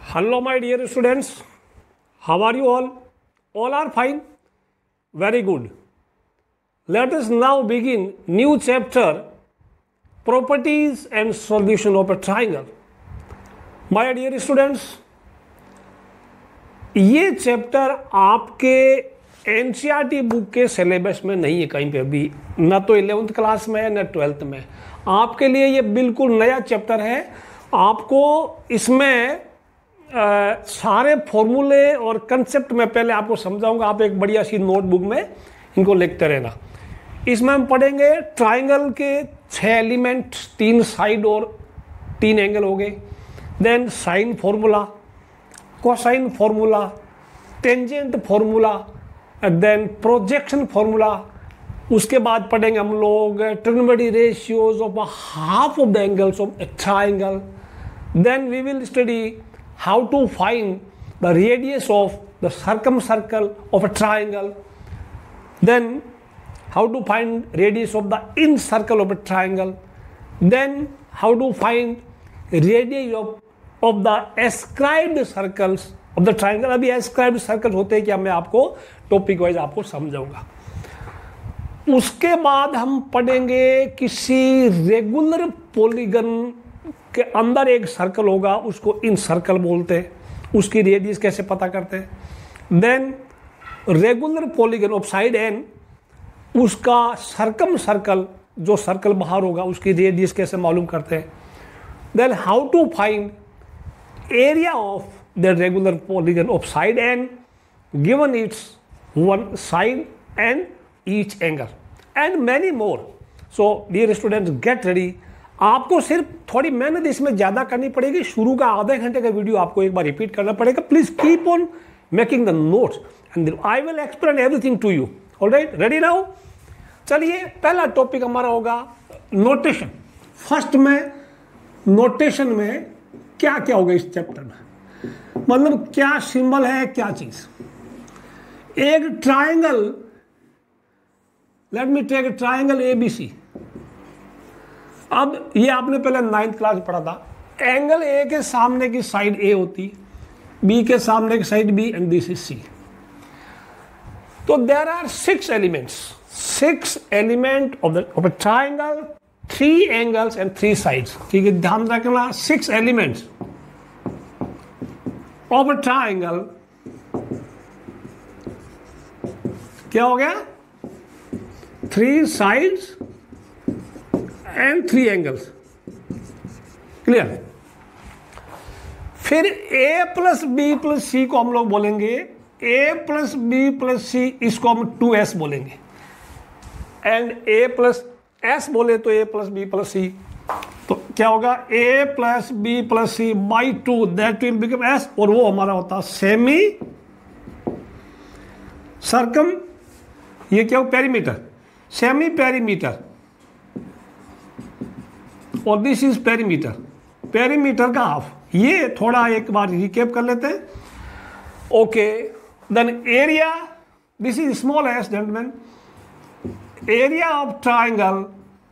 Hello my dear students, how are you all? All are fine? Very good. Let us now begin new chapter, properties and solution of a triangle. My dear students, ये chapter आपके NCERT book के syllabus में नहीं है कहीं पे भी, ना तो 11th क्लास में है ना 12th में। आपके लिए ये बिल्कुल नया चैप्टर है। आपको इसमें सारे फॉर्मूले और कंसेप्ट में पहले आपको समझाऊंगा। आप एक बढ़िया सी नोटबुक में इनको लिखते रहना। इसमें हम पढ़ेंगे ट्राइंगल के 6 एलिमेंट, 3 साइड और 3 एंगल हो गए। Then sine formula, cosine formula, tangent formula, then projection formula. उसके बाद पढ़ेंगे हम लोग trigonometry ratios of half of the angles of a triangle. Then we will study how to find the radius of the circumcircle of a triangle, then how to find radius of the inner circle of a triangle, then how to find radius of the ascribed circles of the triangle। अभी ascribed circles होते हैं क्या, मैं आपको topic wise आपको समझाऊंगा। उसके बाद हम पढ़ेंगे किसी रेगुलर पॉलीगन के अंदर एक सर्कल होगा, उसको इन सर्कल बोलते हैं, उसकी रेडियस कैसे पता करते हैं। Then regular polygon of side n, उसका सर्कम सर्कल जो सर्कल बाहर होगा उसकी रेडियस कैसे मालूम करते हैं। Then how to find area of the regular polygon of side n given its one side and each angle and many more. So dear students, get ready. आपको सिर्फ थोड़ी मेहनत इसमें ज़्यादा करनी पड़ेगी। शुरू का आधे घंटे का वीडियो आपको एक बार रिपीट करना पड़ेगा। Please keep on making the notes and I will explain everything to you. Alright, ready now? चलिए, पहला टॉपिक हमारा होगा नोटेशन। फर्स्ट में नोटेशन में क्या क्या होगा इस चैप्टर में, मतलब क्या सिंबल है, क्या चीज़। एक triangle, let me take a triangle ABC। अब ये आपने पहले 9th क्लास में पढ़ा था। एंगल ए के सामने की साइड ए होती, बी के सामने की side B and this is C. तो there are 6 elements, 6 element of a triangle, 3 angles and 3 sides. ठीक है, ध्यान रखना, 6 एलिमेंट्स ऑफ ए ट्राइंगल। क्या हो गया? 3 साइड्स एंड 3 एंगल्स। क्लियर? फिर a plus B plus C को हम लोग बोलेंगे a plus B plus C, इसको हम 2s बोलेंगे। एंड a प्लस s बोले तो a plus B plus C, तो क्या होगा? a plus B plus C by 2, that will become s। और वो हमारा होता है सेमी सर्कम, ये क्या हो? Perimeter, semi perimeter. और दिस इज पेरीमीटर, पेरीमीटर का हाफ। ये थोड़ा एक बार रिकेप कर लेते हैं। Okay, then area, this is small S gentleman. Area of triangle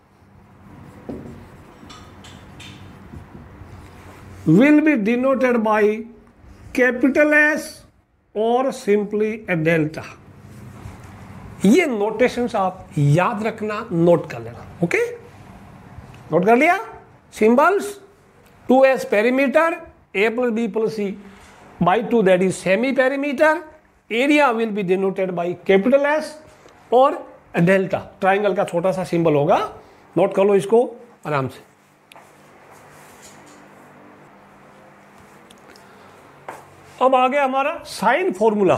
will be denoted by capital S और सिंपली ए डेल्टा। ये नोटेशंस आप याद रखना, नोट कर लेना। ओके, नोट कर लिया? Symbols 2s perimeter, a plus B plus C by 2, that is semi perimeter. Area will be denoted by capital S और डेल्टा। ट्राइंगल का छोटा सा सिंबल होगा, नोट कर लो इसको आराम से। अब आ गया हमारा साइन फॉर्मूला।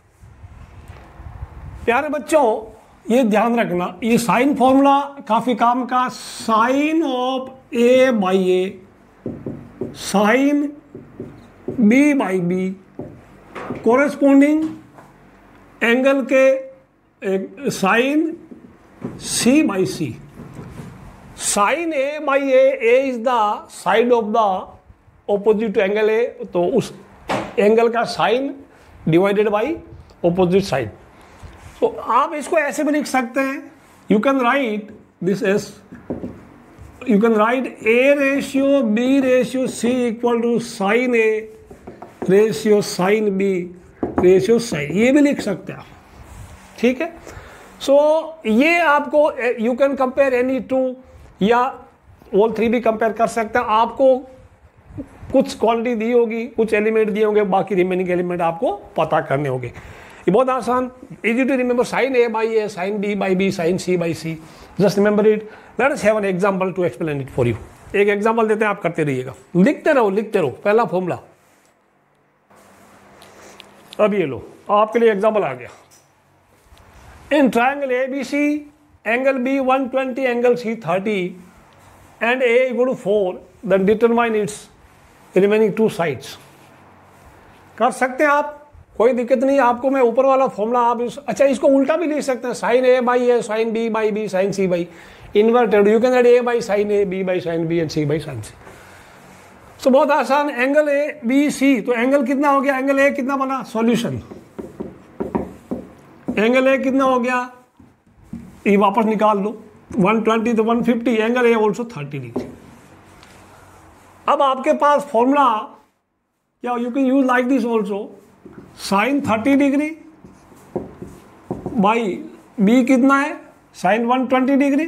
प्यारे बच्चों, ये ध्यान रखना, ये साइन फॉर्मूला काफी काम का। Sine of A by A, sine B by B, corresponding angle के sine C by C. Sine A by A is the side of the opposite angle A, तो उस एंगल का sine divided by opposite side. तो आप इसको ऐसे भी लिख सकते हैं, you can write this S, you can write A ratio B ratio C equal to sine A ratio sine B ratio sign, ये भी लिख सकते हैं आप, ठीक है। सो ये आपको you can compare any two या ऑल थ्री भी कंपेयर कर सकते हैं। आपको कुछ क्वांटिटी दी होगी, कुछ एलिमेंट दिए होंगे, बाकी रिमेनिंग एलिमेंट आपको पता करने होंगे। ये बहुत आसान, easy to remember, sine A by A, sine B by B, sine C by C, just remember it. Let us have an example to explain it for you. एक एग्जांपल देते हैं, आप करते रहिएगा, लिखते रहो। पहला फॉर्मूला, अब ये लो आपके लिए एग्जांपल आ गया। In triangle A B C, angle B 120, angle C 30 and A equal to 4, then determine its remaining two sides. कर सकते हैं आप, कोई दिक्कत नहीं। आपको मैं ऊपर वाला फॉर्मूला आप अच्छा इसको उल्टा भी लिख सकते हैं, sine A by A, sine B by B, sine C by inverted, you can add A by sine A, B by sine B and C by sine C. So बहुत आसान, एंगल ए बी सी, तो angle कितना हो गया, angle A कितना बना, solution, angle A कितना हो गया, ये वापस निकाल लो, 120 तो 150, एंगल ए ऑल्सो 30 डिग्री। अब आपके पास फॉर्मूला, या you can use like this also, sine 30 degree by B कितना है, साइन 120 डिग्री,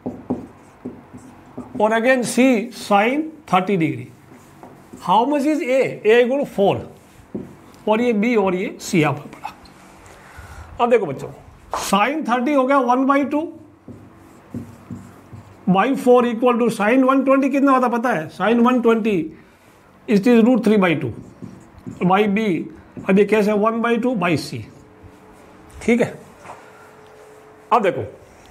और again C sine 30 degree. How much is A equal 4, और ये बी और ये सी आपको पड़ा। अब देखो बच्चों, साइन 30 हो गया 1/2 बाई 4 इक्वल टू साइन 120 कितना होता पता है, sine 120 it is √3/2 by B, अब ये कैसे 1/2 बाई सी, ठीक है। अब देखो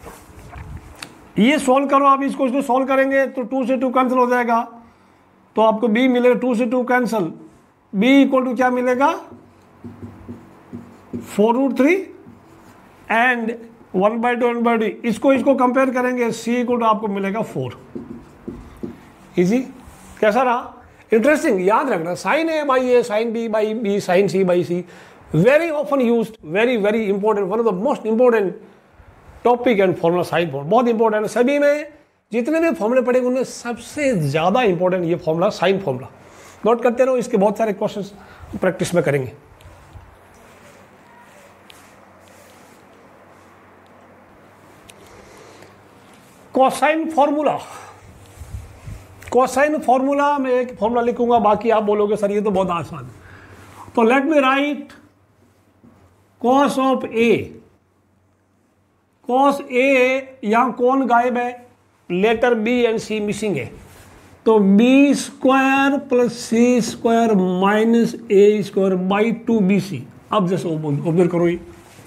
ये सॉल्व करो आप, इसको सॉल्व करेंगे तो 2 से 2 कैंसिल हो जाएगा, तो आपको b मिलेगा, 2 से 2 कैंसिल, b इक्वल टू क्या मिलेगा 4√3 एंड 1/2 इसको कंपेयर करेंगे, c इक्वल टू आपको मिलेगा 4। इजी, कैसा रहा, इंटरेस्टिंग। याद रखना, sine A by A, sine B by B, sine C by C, very often used, very very important, one of the most important topic and formula, sine formula बहुत important है। सभी में जितने भी फॉर्मूले पढ़ेंगे उनमें सबसे ज्यादा इंपॉर्टेंट ये फॉर्मूला, साइन फॉर्मूला। नोट करते रहो, इसके बहुत सारे क्वेश्चंस प्रैक्टिस में करेंगे। कोसाइन फॉर्मूला, कोसाइन फॉर्मूला में एक फॉर्मूला लिखूंगा, बाकी आप बोलोगे सर ये तो बहुत आसान है। तो let me write cos of A, cos A, यहां कौन गायब है, letter B and C missing है, तो B square plus C square minus A square by 2bc। अब जैसे ऑब्जर्व करो, ये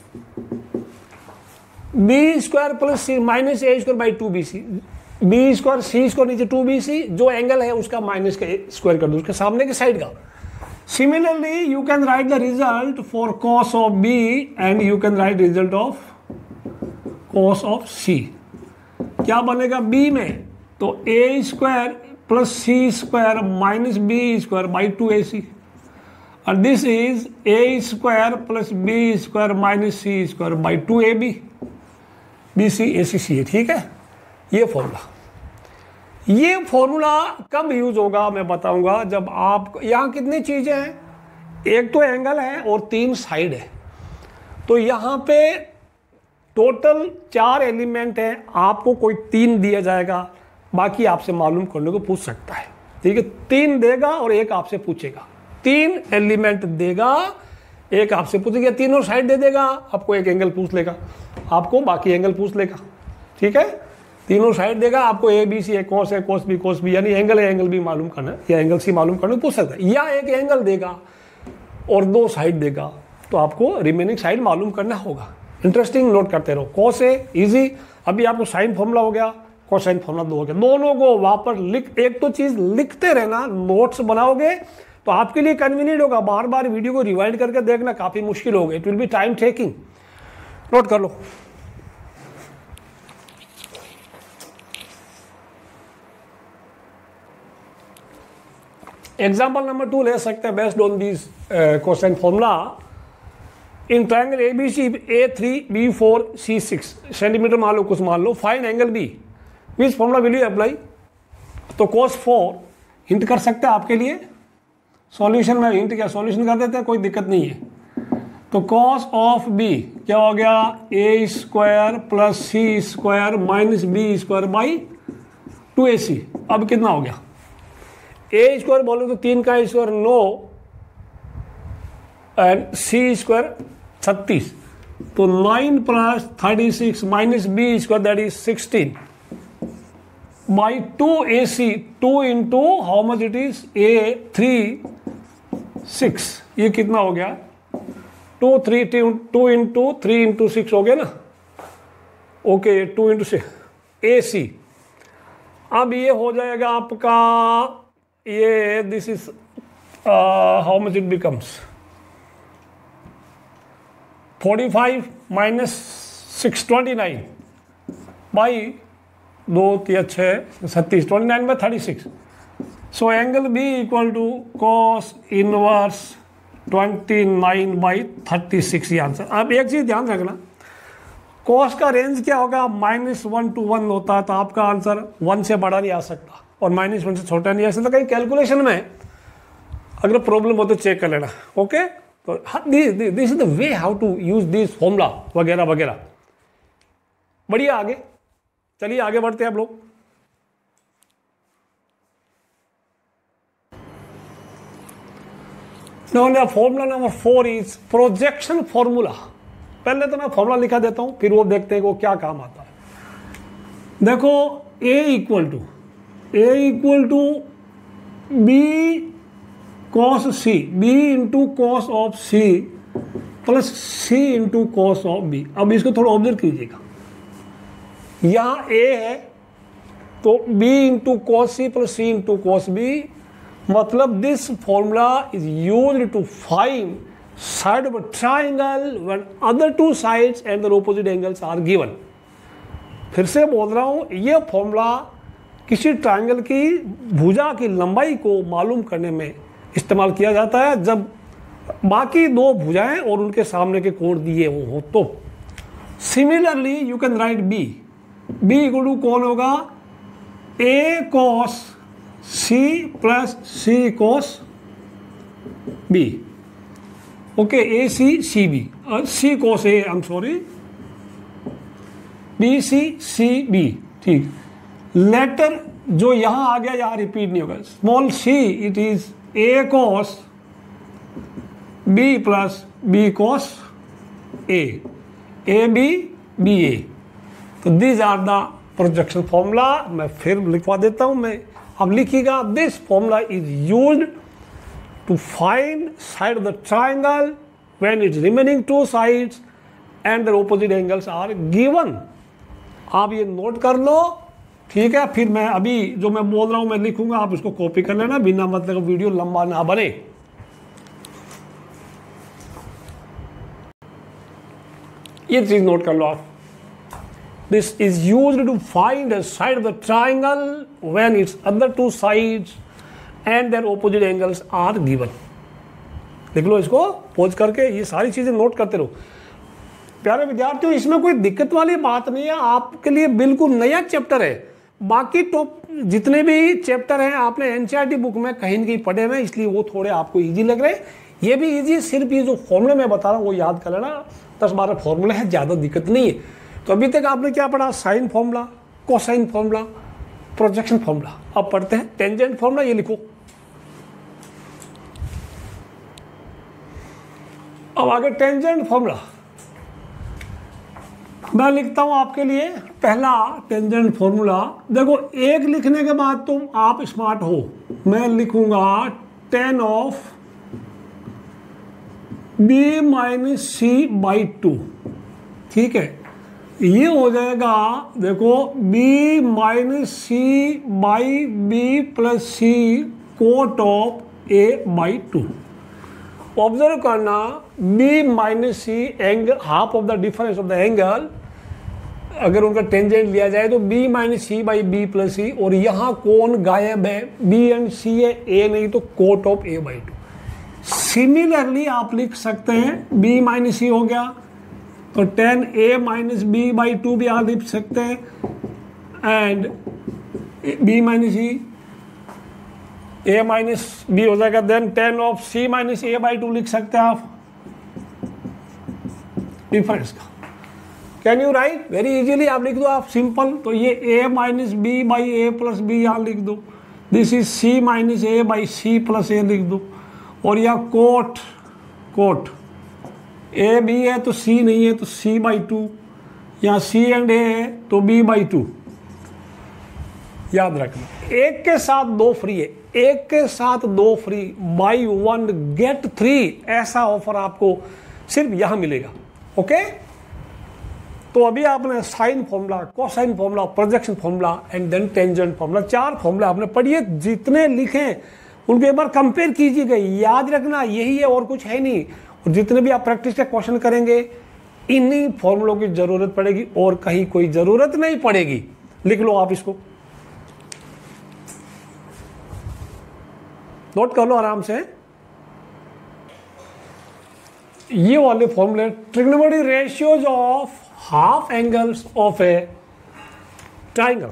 B square plus C minus A square by 2bc, B square C square नीचे 2bc, जो एंगल है उसका माइनस का स्क्वायर कर दो, उसके सामने की साइड का। Similarly you can write the result for cos of B and you can write result of cos of C. क्या बनेगा बी में, तो A square plus C square minus B square by 2ac, और this is A square plus B square minus C square by 2ab, BC AC C है, ठीक है। ये formula कब यूज होगा मैं बताऊंगा, जब आप यहाँ कितनी चीजें हैं, एक तो एंगल है और 3 साइड है, तो यहाँ पे टोटल 4 एलिमेंट है, आपको कोई 3 दिया जाएगा, बाकी आपसे मालूम करने को पूछ सकता है, ठीक है। 3 देगा और एक आपसे पूछेगा, 3 एलिमेंट देगा, एक आपसे पूछेगा, तीनों साइड दे देगा, आपको एक एंगल पूछ लेगा, आपको बाकी एंगल पूछ लेगा, ठीक है। तीनों साइड देगा, आपको ए बी सी है, कॉस बी, यानी एंगल है एंगल बी मालूम करना या एंगल सी मालूम करना पूछ सकता है, या एक एंगल देगा और 2 साइड देगा, तो आपको रिमेनिंग साइड मालूम करना होगा। इंटरेस्टिंग, नोट करते रहो। कॉस ए इजी, अभी आपको साइन फॉर्मूला हो गया, कोसाइन फॉर्मूला 2 हो गया, दोनों को वापस लिख, एक तो चीज लिखते रहना, नोट्स बनाओगे तो आपके लिए कन्वीनियंट होगा, बार बार वीडियो को रिवाइंड करके देखना काफी मुश्किल होगा, it will be time taking. Note कर लो। एग्जाम्पल नंबर 2 ले सकते हैं, based on this cosine formula. In triangle ABC A3 B4 C6 centimetre मान लो, कुछ मान लो, find angle B, which formula will you apply. तो cos 4 हिंट कर सकते हैं आपके लिए, सॉल्यूशन में हिंट क्या, सॉल्यूशन कर देते हैं, कोई दिक्कत नहीं है। तो कॉस ऑफ बी क्या हो गया, A square plus C square minus B square by 2ac। अब कितना हो गया, ए स्क्वायर बोलो तो 3 का स्क्वायर 9 एंड सी स्क्वायर 36, तो 9 plus 36 minus B square that is 16 by 2ac, 2 into how much it is A 3 6, ये कितना हो गया 2 इंटू 3 इंटू 6 हो गया ना, ओके 2 इंटू 6 ac। अब ये हो जाएगा आपका ये this is how much it becomes 45 minus 6 29 by 2 3 6 37 29 by 36। So angle B equal to cos inverse 29 by 36, ये आंसर। अब एक चीज ध्यान रखना, कॉस का रेंज क्या होगा, -1 to 1 होता है, तो आपका आंसर 1 से बड़ा नहीं आ सकता और -1 से छोटा नहीं आ सकता। कहीं कैलकुलेशन में अगर प्रॉब्लम हो तो चेक कर लेना, ओके। तो this is the way how to use this formula वगैरह वगैरह। बढ़िया, आगे चलिए, आगे बढ़ते हैं आप लोग। Formula number 4 is projection formula. पहले तो मैं फॉर्मूला लिखा देता हूं, फिर वो देखते हैं वो क्या काम आता है। देखो a equal to B cos C, B into cos of C plus C into cos of B. अब इसको थोड़ा ऑब्जर्व कीजिएगा, यहां a है तो b into cos C plus C into cos B, मतलब this formula is used to find side of a triangle when other two sides and their opposite angles are given। फिर से बोल रहा हूं, यह फॉर्मूला किसी ट्रायंगल की भुजा की लंबाई को मालूम करने में इस्तेमाल किया जाता है जब बाकी दो भुजाएं और उनके सामने के कोण दिए हो तो। Similarly you can write B equal to कौन होगा, A cos C plus C cos B, okay, A C C B, C cos A, I am sorry, B C C B, ठीक। लेटर जो यहां आ गया यहां रिपीट नहीं होगा, small C it is A cos B plus B cos A B A. तो these are the projection formula. मैं फिर लिखवा देता हूं, मैं अब लिखिएगा, this formula is used to find side of the triangle when its remaining two sides and their opposite angles are given। आप ये नोट कर लो, ठीक है। फिर मैं अभी जो मैं बोल रहा हूं मैं लिखूंगा, आप इसको कॉपी कर लेना, बिना मतलब वीडियो लंबा ना बने। ये चीज नोट कर लो आप, this is used to find the side of the triangle when its other two sides and their opposite angles are given. देख लो इसको पॉज करके, ये सारी चीजें नोट करते रहो। प्यारे विद्यार्थियों, इसमें कोई दिक्कत वाली बात नहीं है, आपके लिए बिल्कुल नया चैप्टर है। बाकी टॉप जितने भी चैप्टर हैं आपने एनसीईआरटी बुक में कहीं न कहीं पढ़े हुए, इसलिए वो थोड़े आपको इजी लग रहे हैं। ये भी इजी, सिर्फ ये जो फॉर्मूले मैं बता रहा हूँ वो याद कर लेना, 10-12 फॉर्मूले हैं, ज़्यादा दिक्कत नहीं है। तो अभी तक आपने क्या पढ़ा, sine formula, cosine formula, projection formula. अब पढ़ते हैं टेंजेंट फॉर्मूला। ये लिखो, अब आगे टेंजेंट फॉर्मूला मैं लिखता हूं आपके लिए। पहला टेंजेंट फॉर्मूला, देखो एक लिखने के बाद तुम आप स्मार्ट हो, मैं लिखूंगा tan of b minus C by 2, ठीक है। ये हो जाएगा, देखो b minus C by B plus C cot of a by 2। Observe करना, b minus C angle, half of the difference of the angle, अगर उनका टेंजेंट लिया जाए तो b minus C by B plus C, और यहाँ कोण गायब है, b एंड c है, a नहीं, तो cot of a by 2। Similarly आप लिख सकते हैं b माइनस सी हो गया तो tan a minus B by 2 भी आप लिख सकते हैं, and b minus C A minus B हो जाएगा, then tan of C minus A by two लिख सकते हैं आप डिफरेंस का। Can you write very easily, आप लिख दो आप सिंपल। तो ये A minus B by A plus B यहाँ लिख दो, this is C minus A by C plus A लिख दो। और यह कोट कोट ए बी है तो सी नहीं है तो सी बाई टू, यहाँ सी एंड ए है तो बी बाई टू। याद रखना एक के साथ दो फ्री है, एक के साथ दो free, buy one get three, ऐसा ऑफर आपको सिर्फ यहां मिलेगा। ओके तो अभी आपने sine formula, cosine formula, projection formula and then tangent formula, 4 formula आपने पढ़िए। जितने लिखे उनको एक बार कंपेयर कीजिएगा, याद रखना यही है और कुछ है नहीं। और जितने भी आप प्रैक्टिस के क्वेश्चन करेंगे इन्हीं फॉर्मूलों की जरूरत पड़ेगी और कहीं कोई जरूरत नहीं पड़ेगी। लिख लो आप इसको, नोट कर लो आराम से। ये वाले फॉर्मूले trigonometric ratios of half angles of a triangle.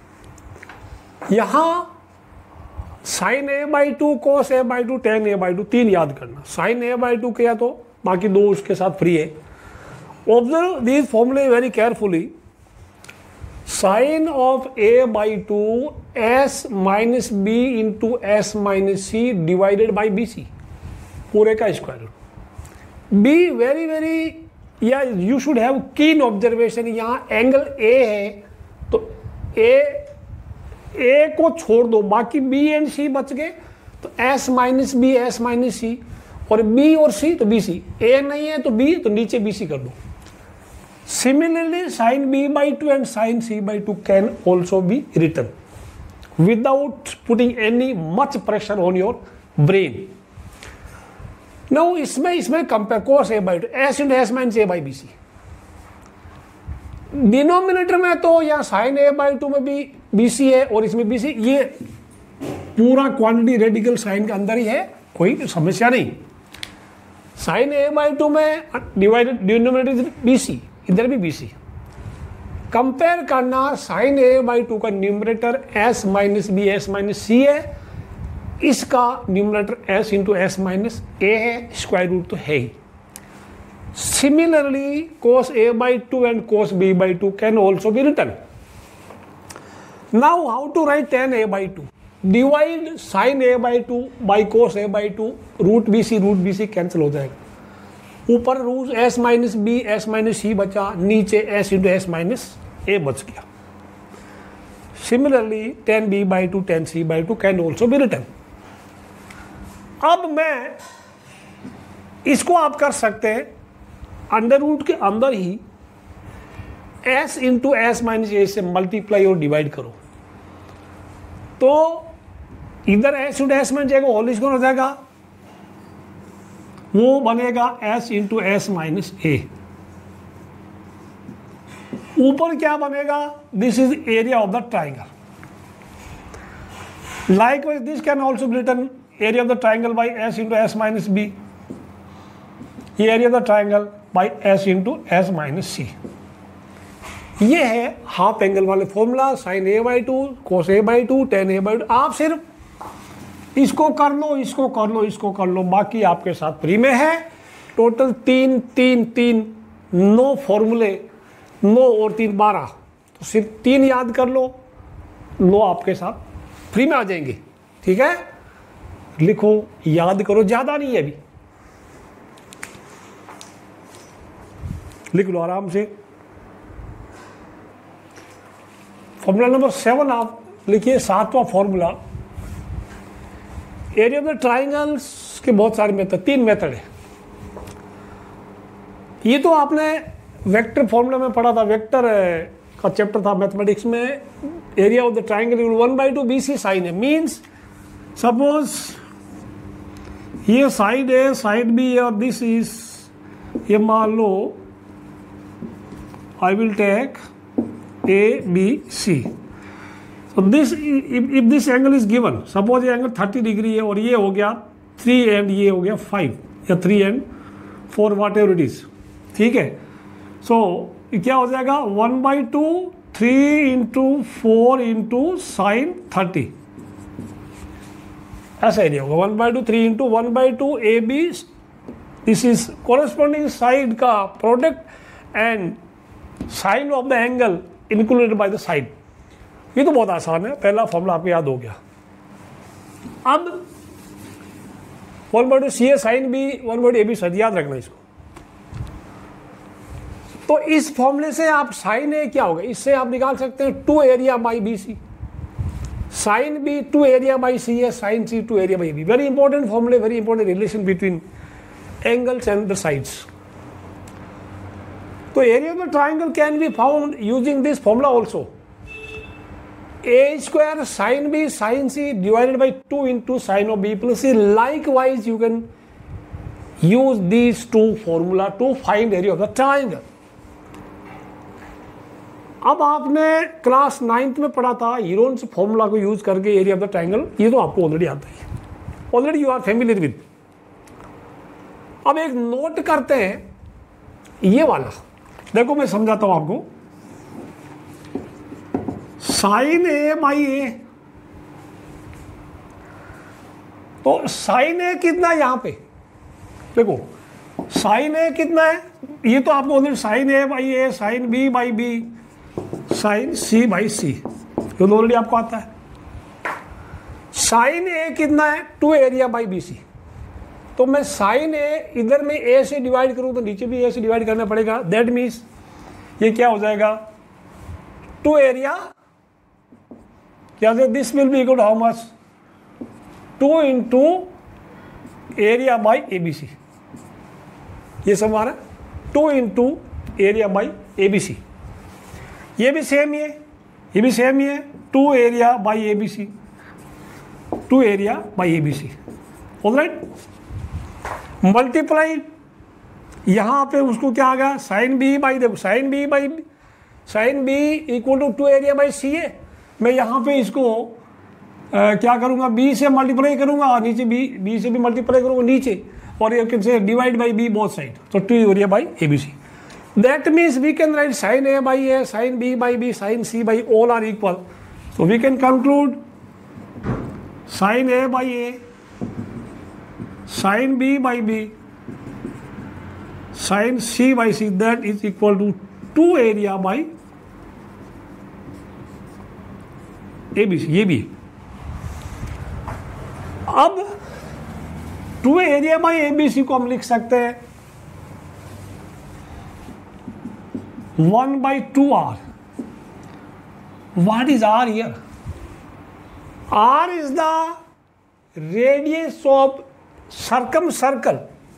यहां sine A by two, cos A by two, tan A by two, 3 याद करना। साइन ए बाई टू किया तो बाकी 2 उसके साथ फ्री है। ऑब्जर्व दीज फॉर्मूले very carefully. Sine of A by two S minus B into S minus C divided by B C, पूरे का square root. Be very very, या you should have keen observation. यहां angle A है तो ए को छोड़ दो, बाकी बी एंड सी बच गए तो S minus B, S minus C, और बी और सी तो बी सी। ए नहीं है तो बी, तो नीचे बी सी कर दो। Similarly, sin b by 2 and sin c by 2 can also be written without putting any much pressure on your brain. Now, इसमें compare cos a by 2, s into s minus a by b c. Denominator में तो यहाँ sin a by 2 में भी b c है और इसमें b c, ये पूरा क्वांटिटी रेडिकल साइन के अंदर ही है, कोई समस्या नहीं। sin a by 2 में डिवाइडेड डिनोमिनेटर b c, इधर भी BC। कंपेयर करना, साइन ए बाई टू का numerator S minus B S minus C है, इसका numerator S into S minus A है, स्क्वायर रूट तो है ही। Similarly cos A by two and cos B by two can also be written. Now how to write tan A by two, divide sine A by two by cos A by two, root B C cancel हो जाएगा। ऊपर root S minus B S minus C बचा, नीचे S into S minus A बच गया। Similarly tan B by two, tan C by two can also be written. अब मैं इसको आप कर सकते हैं अंडर रूट के अंदर ही S into S minus A से मल्टीप्लाई और डिवाइड करो, तो इधर S into S minus A को होल स्क्वायर हो जाएगा, वो बनेगा s into S minus A. ऊपर क्या बनेगा, this is area of the triangle. Likewise this can also be written area of the triangle by s into S minus B, ये area of the triangle by s into S minus C. ये है half angle वाले formula, sine A by two, cos A by two, tan A by two. आप सिर्फ इसको कर लो, इसको कर लो, इसको कर लो, बाकी आपके साथ फ्री में है। टोटल 9 फॉर्मूले, 9 और 3 12, तो सिर्फ 3 याद कर लो, 9 आपके साथ फ्री में आ जाएंगे। ठीक है, लिखो, याद करो, ज्यादा नहीं है अभी, लिख लो आराम से। फॉर्मूला नंबर 7 आप लिखिए, 7वां formula. Area of the triangles के बहुत सारे मेथड, 3 मेथड है। ये तो आपने वेक्टर फॉर्मूला में पढ़ा था, वेक्टर का चैप्टर था मैथमेटिक्स में। Area of the triangle 1/2 BC sine है, मींस सपोज ये साइड है, साइड बी है, और दिस इज, ये मान लो I will take ABC। So this, if this angle is given, suppose ये एंगल 30 डिग्री है और ये हो गया 3 एंड ये हो गया 5 या 3 and 4 whatever it is. ठीक है, सो क्या हो जाएगा 1/2 3 इंटू 4 इंटू साइन 30। ऐसा एरिया होगा 1/2 3 into 1/2 A B, this is corresponding side का product and sine of the angle included by the side. ये तो बहुत आसान है, पहला फॉर्मूला आपको याद हो गया। अब 1/2 C A sine B 1/2 A B side, याद रखना इसको। तो इस फॉर्मूले से आप साइन ए क्या होगा, इससे आप निकाल सकते हैं 2 area by B C, sine B 2 area by C A, sine C 2 area by B. Very important फॉर्मूले, very important relation between angles and the sides. तो area of the triangle can be found using this formula also, a square sin b sin c divided by 2 into sin of b plus c. Likewise you can use these two formula to find area of the triangle. अब आपने class 9th में पढ़ा था Heron's formula को use करके area of the triangle, ये तो आपको ऑलरेडी आता है, already you are familiar with. अब एक नोट करते हैं ये वाला, देखो मैं समझाता हूं आपको। साइन ए बाई ए, तो साइन ए कितना है यहां पे, देखो साइन ए कितना है, ये तो आपको already sine A by A, sine B by B, sine C by C, ये तो ऑलरेडी आपको आता है। साइन ए कितना है 2 एरिया बाई बी सी, तो मैं साइन ए इधर में ए से डिवाइड करूं तो नीचे भी ए से डिवाइड करना पड़ेगा। दैट मीन्स ये क्या हो जाएगा 2 एरिया, क्या this will be equal to how much 2 into area by A B C, ये सब हमारा 2 into area by A B C. ये भी सेम ही है, ये भी सेम ही है 2 area by A B C, 2 area by A B C. Alright, multiply यहाँ पे उसको क्या आ गया साइन बी बाई, देखो sine B by sine B equal to 2 area by C है। मैं यहाँ पे इसको क्या करूँगा बी से मल्टीप्लाई करूँगा और नीचे बी से भी मल्टीप्लाई करूँगा नीचे, और ये कैन से divide by B both side, तो 2 area by A B C. That means we can write sine A by A, sine B by B, sine C by all are equal. So we can conclude sine A by A, sine B by B, sine C by C, that is equal to 2 area by A B C, ये भी। अब 2 area by A B सी को हम लिख सकते हैं 1/2 R. What is R here? R is the radius of circumcircle.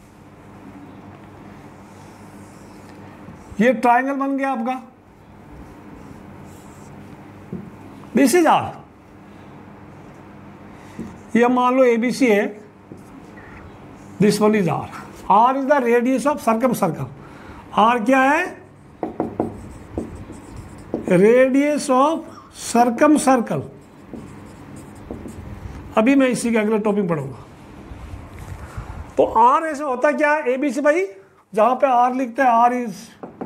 ये triangle बन गया आपका, दिस इज आर। ये मान लो एबीसी है, this one is R. R is the radius of circumcircle. R क्या है? Radius of circumcircle. अभी मैं इसी के अगले टॉपिक पढ़ूंगा। तो आर ऐसे होता क्या है एबीसी भाई, जहां पे आर लिखते हैं R is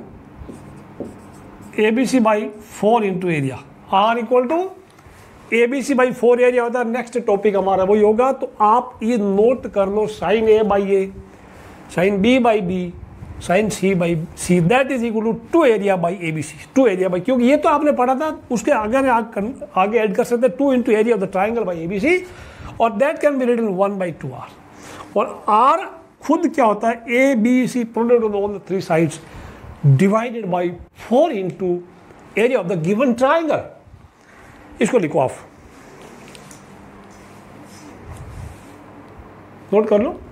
ABC by 4 into area. R equal to ABC by 4 area होता है। नेक्स्ट टॉपिक हमारा वही होगा। तो आप ये नोट कर लो, sine A by A, sine B by B, sine C by C, that is equal to 2 area by A B C. 2 area by, क्योंकि ये तो आपने पढ़ा था, उसके आगे ऐड कर सकते हैं 2 into area of the triangle by A B C, और that can be written 1/2 R. और आर खुद क्या होता है? A B C product of all the 3 sides divided by 4 into area of the given triangle. इसको लिखो आप, note कर लो।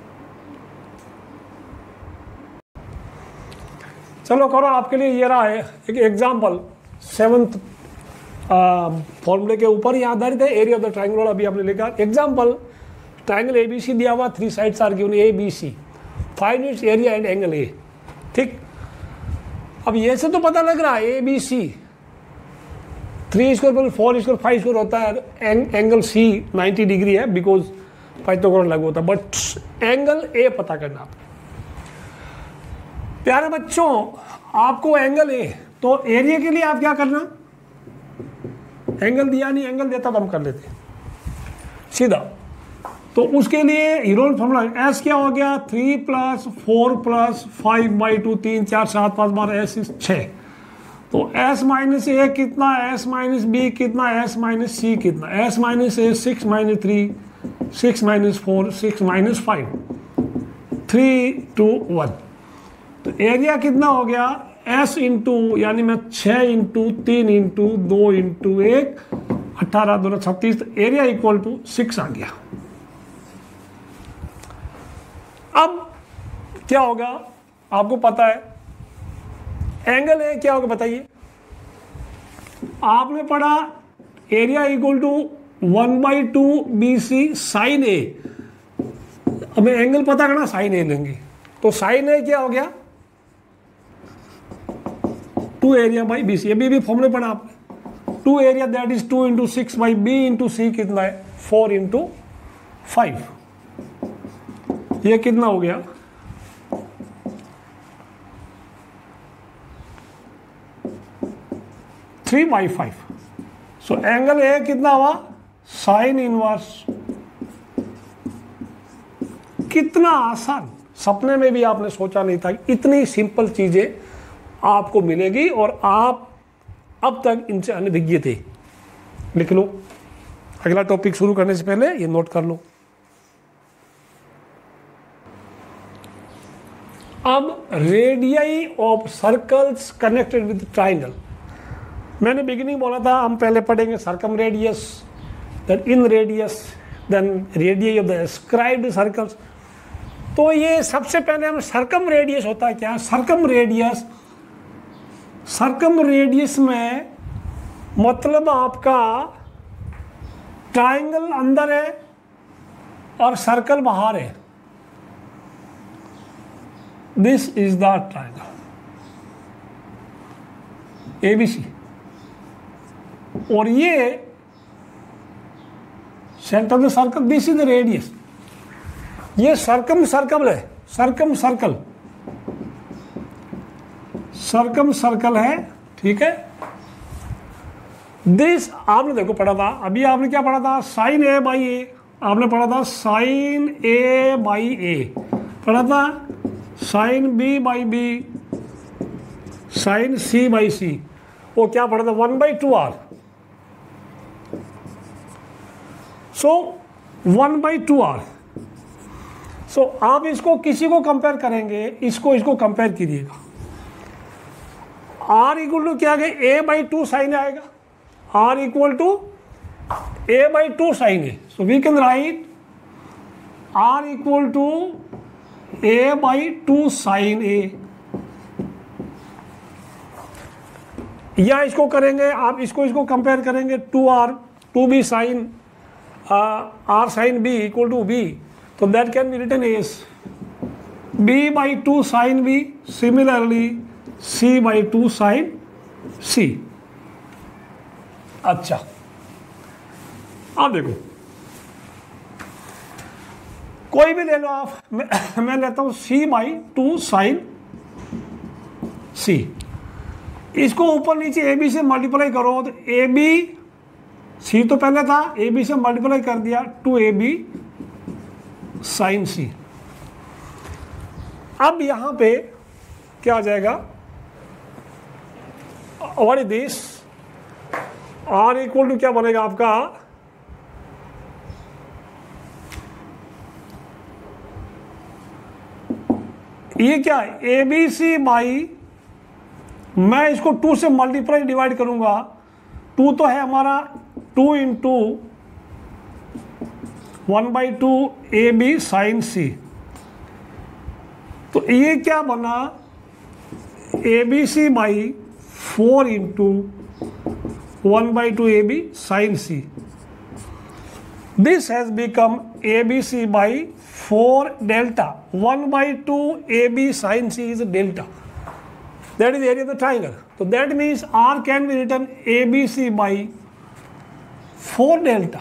चलो करो, आपके लिए ये रहा है एक एग्जाम्पल 7th फॉर्मूले के ऊपर ही आधारित है। एरिया ऑफ द ट्राइंगल अभी आपने लिखा। Example, triangle A B C दिया हुआ, 3 sides are given A B C, find its area and angle A. ठीक, अब ये से तो पता लग रहा है A B C 3 square 4 square 5 square होता है। एंगल सी 90 डिग्री है बिकॉज पाइथागोरस लागू होता है, बट एंगल ए पता करना आपको। प्यारे बच्चों, आपको एंगल ए, तो एरिया के लिए आप क्या करना, एंगल दिया नहीं, एंगल देता तो हम कर लेते सीधा। तो उसके लिए हीरोल्ड फॉर्मूला एस क्या हो गया 3 + 4 + 5/2 3 4 7 5 12 एस 6। तो s - a कितना, s - b कितना, s - c कितना, s - a 6 - 3 6 - 4 6 - 5 3 2 1। तो एरिया कितना हो गया s इंटू यानी मैं 6 इंटू 3 इंटू 2 इंटू 1 18 2 36। तो एरिया इक्वल टू 6 आ गया। अब क्या होगा आपको पता है एंगल है क्या होगा बताइए। आपने पढ़ा area equal to 1/2 BC sin A। हमें एंगल पता करना sin A लेंगे तो sin A क्या हो गया 2 एरिया बाई BC। अभी भी फॉर्मूले पढ़ा आपने 2 area that is 2 into 6 by B into C कितना है 4 इंटू 5। ये कितना हो गया 3/5। सो एंगल ए कितना हुआ साइन इनवर्स। कितना आसान, सपने में भी आपने सोचा नहीं था इतनी सिंपल चीजें आपको मिलेगी और आप अब तक इनसे अनभिज्ञ थे। लिख लो, अगला टॉपिक शुरू करने से पहले ये नोट कर लो। अब radii of circles connected with triangle. मैंने बिगिनिंग बोला था हम पहले पढ़ेंगे circumradius, then inradius, then radii of the escribed circles. तो ये सबसे पहले हम सर्कम रेडियस होता है क्या। सर्कम रेडियस में मतलब आपका ट्राइंगल अंदर है और सर्कल बाहर है। This is the triangle ABC और ये centre of the circle, this is the radius. ये सर्कम सर्कल है, सर्कम सर्कल है, ठीक है। दिस आपने देखो पढ़ा था, अभी आपने क्या पढ़ा था साइन A बाई ए, आपने पढ़ा था साइन A बाई ए, पढ़ा था sine B by B, sine C by C, वो क्या पढ़ा था 1/2R। सो 1/2R। सो आप इसको किसी को कंपेयर करेंगे, इसको कंपेयर कीजिएगा। R इक्वल टू क्या आ गया A/2 साइन आएगा, R equal to A/2 sine A. So we can write R equal to A/2 sine A. या इसको करेंगे आप, इसको कंपेयर करेंगे 2R 2B sine R sine B equal to B, तो that can be written as B/2 sine B, similarly C/2 sine C। अच्छा अब देखो कोई भी ले लो आप, मैं लेता हूं C/2 साइन C। इसको ऊपर नीचे AB से मल्टीप्लाई करो तो AB, C तो पहले था, AB से मल्टीप्लाई कर दिया 2AB साइन C। अब यहां पे क्या आ जाएगा, what is this, R equal to क्या बनेगा आपका ये क्या है ABC बाई, मैं इसको 2 से मल्टीप्लाई डिवाइड करूंगा, 2 तो है हमारा 2 इंटू 1/2 AB साइन C। तो ये क्या बना ABC by 4 into 1/2 AB sine C। This has become ABC by 4 delta. 1/2 AB sin C is delta. That is the area of the triangle. So that means R can be written ABC by 4 delta.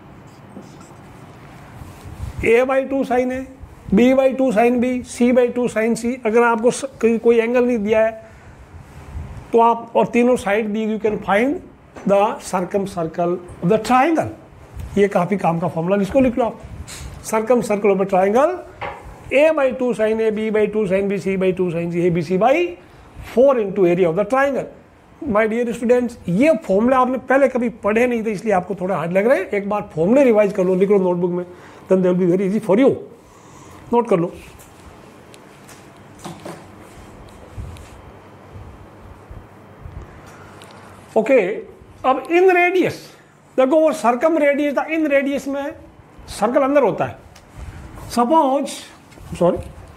A/2 sin A, B/2 sin B, C/2 sin C. अगर आपको कोई angle नहीं दिया है तो आप और तीनों साइड दी, you can find the circumcircle of the triangle. ये काफी काम का फॉर्मूला, इसको लिख लो आप। Circumcircle of a triangle a/2 sin a, b/2 sin b, c/2 sin c, abc/4 into area of the triangle. My dear students, ये formula आपने पहले कभी पढ़े नहीं थे, इसलिए आपको थोड़ा हार्ड लग रहा है। एक बार फॉर्मूले रिवाइज कर लो, लिख लो नोटबुक में, then they will be very easy for you. Note कर लो। ओके, अब इन रेडियस देखो, वो सर्कम रेडियस था, इन रेडियस में सर्कल अंदर होता है। सपोज सॉरी,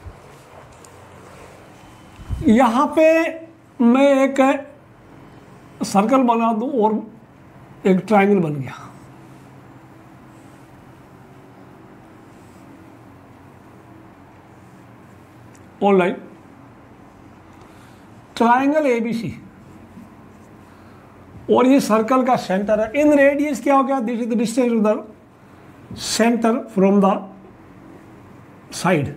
यहां पे मैं एक सर्कल बना दूं और एक ट्राइंगल बन गया। ऑनलाइन ट्राइंगल एबीसी और ये सर्कल का सेंटर है। इन रेडियस क्या हो गया? This is the distance of the centre from the side.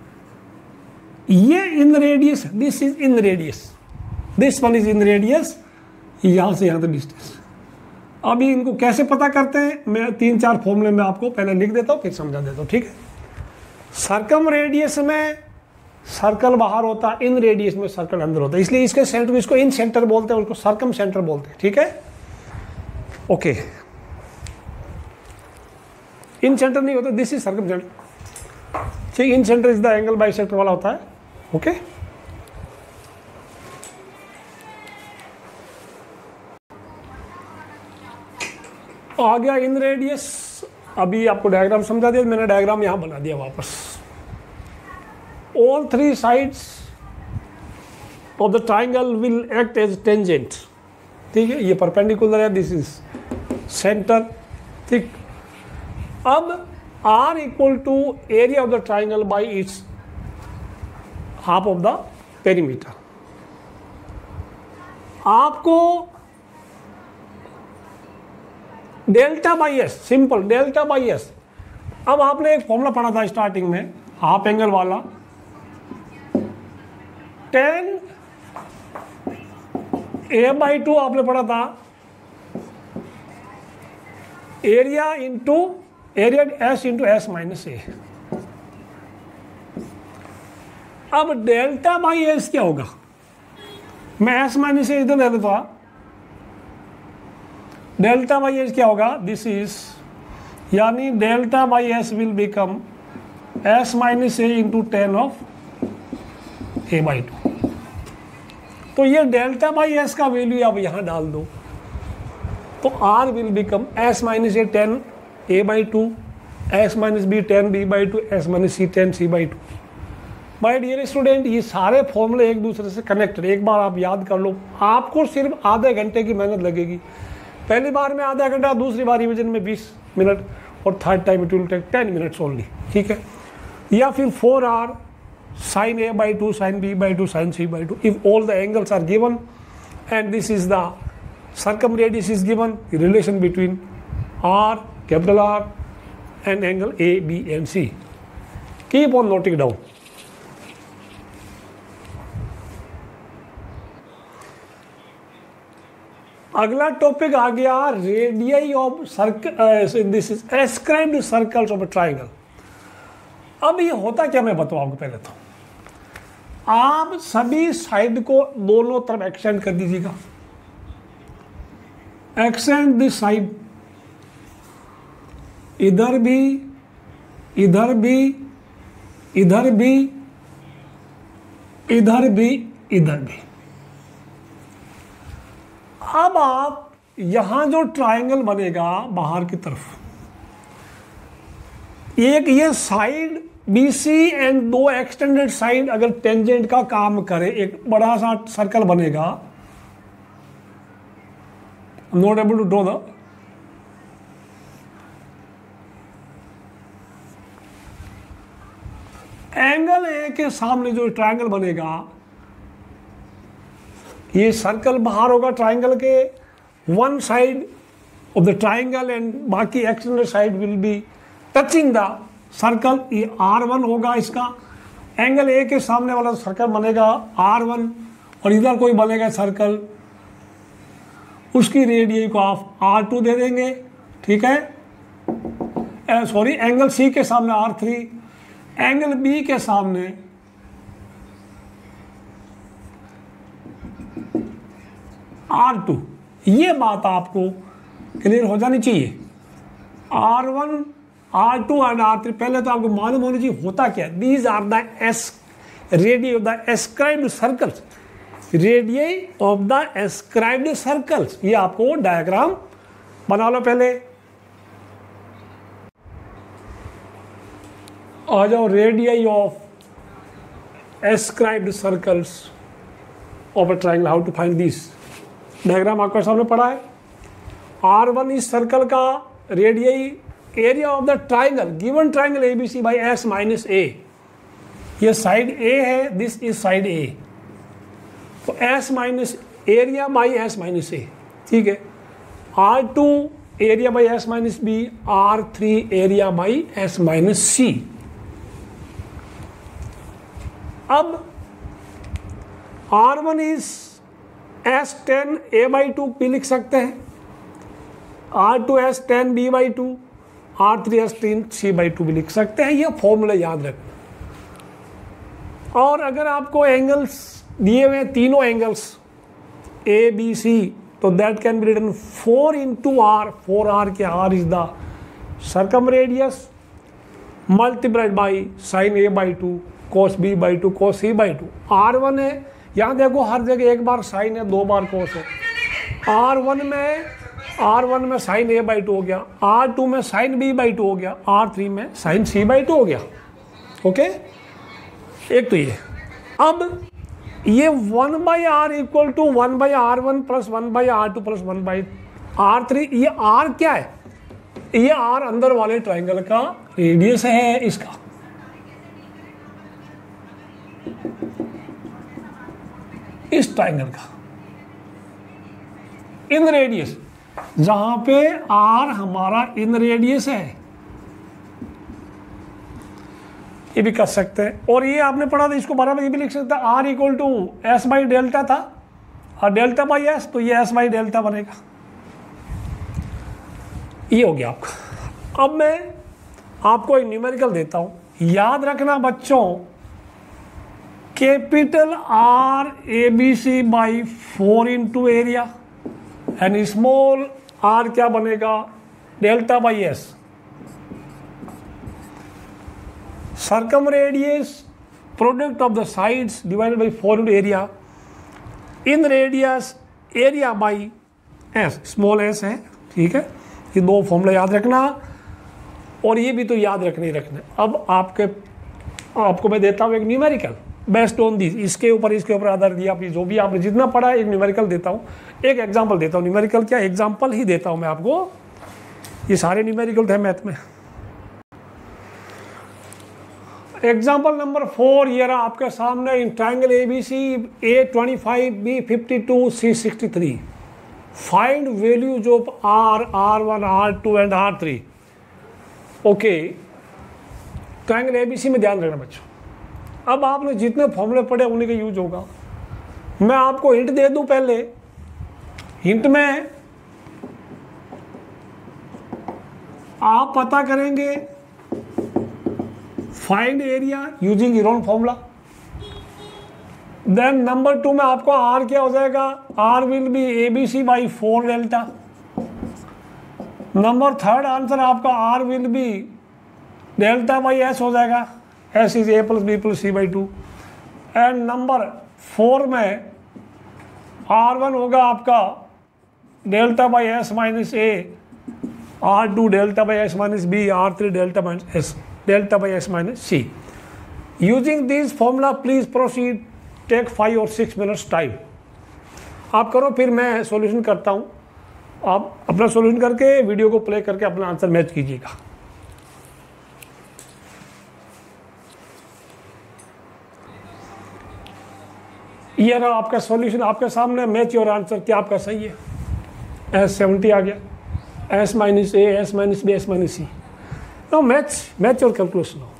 ये inradius, this is inradius, this one is inradius, यहां से यहां तक डिस्टेंस। अभी इनको कैसे पता करते हैं, मैं 3-4 फॉर्मूले में आपको पहले लिख देता हूं, फिर समझा देता हूं, ठीक है। सर्कम रेडियस में सर्कल बाहर होता है, इन रेडियस में सर्कल अंदर होता है, इसलिए इसके सेंटर, इसको इन सेंटर बोलते हैं, उसको सर्कम सेंटर बोलते हैं, ठीक है। ओके, इन सेंटर नहीं होता, दिस इज सर्कम सेंटर। ठीक, incentre is the angle bisector वाला होता है। ओके, आ गया इन रेडियस। अभी आपको डायग्राम समझा दिया, मैंने डायग्राम यहां बना दिया वापस। All 3 sides of the triangle will act as tangent। ठीक है, ये परपेंडिकुलर है, दिस इज सेंटर। ठीक, अब R equal to area of the triangle by its half of the perimeter. आपको delta by S, simple delta by S. अब आपने एक फॉर्मूला पढ़ा था स्टार्टिंग में, हाफ एंगल वाला, tan a/2 आपने पढ़ा था, area into area s into s minus A. अब डेल्टा बाई एस क्या होगा? मैं s माइनस ए इधर ले लेता, डेल्टा बाई एस क्या होगा? दिस इज, यानी delta by S will become s minus A into tan of a/2। तो ये डेल्टा बाई एस का वैल्यू आप यहां डाल दो, तो R will become s minus A tan a/2, s minus B tan b/2, s minus C tan c/2। My dear student, ये सारे फॉर्मूले एक दूसरे से कनेक्टेड, एक बार आप याद कर लो। आपको सिर्फ आधे घंटे की मेहनत लगेगी। पहली बार में आधा घंटा, दूसरी बार रिवीजन में 20 मिनट, और third time it will take 10 minutes only, ठीक है। या फिर 4R sin a/2, sin b/2, sin c/2, if all the angles are given and this is the circumradius is given, the relation between R, capital R and angle A, B and C. Keep on noting down. अगला topic आ गया radii of circle, this is escribed circles of a triangle. अब ये होता क्या, मैं बताऊंगा। पहले तो आप सभी साइड को दोनों तरफ एक्सटेंड कर दीजिएगा, एक्सटेंड दिस साइड, इधर भी, इधर भी, इधर भी, इधर भी, इधर भी। अब आप यहां जो ट्राइंगल बनेगा बाहर की तरफ, एक ये side BC and 2 extended side अगर टेंजेंट का काम करे, एक बड़ा सा सर्कल बनेगा। Not able to draw the, angle A के सामने जो ट्राइंगल बनेगा, ये सर्कल बाहर होगा ट्राइंगल के, one side of the triangle and बाकी extended side will be touching the circle. ये R1 होगा इसका, एंगल ए के सामने वाला सर्कल बनेगा R1, और इधर कोई बनेगा सर्कल, उसकी रेडियस को आप R2 दे देंगे, ठीक है। सॉरी एंगल सी के सामने R3, एंगल बी के सामने R2। ये बात आपको क्लियर हो जानी चाहिए। R1, R2 एंड R3 पहले तो आपको मालूम होनी चाहिए होता क्या है। These are the radius of the escribed circles, radius of the escribed circles. ये आपको डायग्राम बना लो पहले। आ जाओ, radius of escribed circles of a triangle, how to find this. Diagram आपके सामने पड़ा है। R1 इस सर्कल का radius, area of the triangle, given triangle ABC by S minus A। ये साइड A है, दिस इज साइड A, तो S minus area by S minus A, ठीक है। R2 area by S minus B, R3 area by S minus C। अब R1 is S10 A by 2 P लिख सकते हैं, R2 S10 B by 2, R3 S10 C by 2 भी लिख सकते हैं। ये फॉर्मूला याद रखना। और अगर आपको एंगल्स दिए हुए तीनों एंगल्स A B C, तो that can be written 4 into R, 4R के R is the circumradius multiplied by sine A by 2 cos B by 2 cos C by 2। R1 है, यहाँ देखो हर जगह एक बार साइन है, दो बार cos है। R1 में साइन A बाई 2 हो गया, R2 में साइन B बाई 2 हो गया, R3 में साइन C बाई 2 हो गया। ओके, एक तो ये। अब ये 1 by R equal to 1 by R1 plus 1 by R2 plus 1 by R3। ये R क्या है? ये R अंदर वाले ट्राइंगल का रेडियस है, इसका। इस ट्राइंगल का इन रेडियस, जहां पे R हमारा इन रेडियस है, ये भी कर सकते हैं। और ये आपने पढ़ा था, इसको बराबर ये भी लिख सकते हैं, R equal to S by delta था और डेल्टा बाई S, तो ये S बाई डेल्टा बनेगा। ये हो गया आपका। अब मैं आपको एक न्यूमेरिकल देता हूं, याद रखना बच्चों, capital R ABC by 4 into area and small r क्या बनेगा, delta by S। Circumradius product of the sides divided by 4 into area, inradius area by S, small s है, ठीक है। ये दो फॉर्मूला याद रखना, और ये भी तो याद रखने ही रखना। अब आपको मैं देता हूँ एक न्यूमेरिकल बेस्ड ऑन दिस, इसके ऊपर आधार दिया, आपकी जो भी आपने जितना पढ़ा है, एक न्यूमेरिकल देता हूँ, एक एग्जांपल देता हूँ। न्यूमेरिकल क्या, एग्जांपल ही देता हूँ मैं आपको। ये सारे न्यूमेरिकल थे मैथ में। एग्जांपल नंबर 4 ये रहा आपके सामने। In triangle ABC A25 B52 C63 find values of R, R1 R2 and R3। Okay, triangle ABC में ध्यान रखना बच्चों। अब आपने जितने फॉर्मूले पढ़े उन्हीं का यूज होगा। मैं आपको हिंट दे दूं पहले। हिंट में आप पता करेंगे find area using your own formula. Then number 2 में आपको R क्या हो जाएगा, R will be ABC by 4 delta. Number 3 answer आपका R will be delta by S हो जाएगा, S is A plus B plus C by 2। And number 4 में R1 होगा आपका delta by S minus A, R2 delta by S minus B, R3 delta minus S, delta by S minus C। Using this formula please proceed, take 5 और 6 minutes time. आप करो, फिर मैं solution करता हूँ। आप अपना सॉल्यूशन करके वीडियो को प्ले करके अपना आंसर मैच कीजिएगा। ये रहा आपका सॉल्यूशन आपके सामने, मैच और आंसर क्या आपका सही है। S70 आ गया, S minus A, S minus B, S minus C। No match और कैलकुलेशन हो।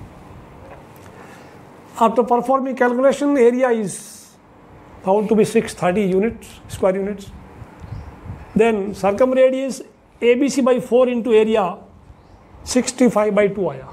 After performing calculation, area is found to be 630 units, square units. Then circumradius ABC by 4 into area 65/2 आया।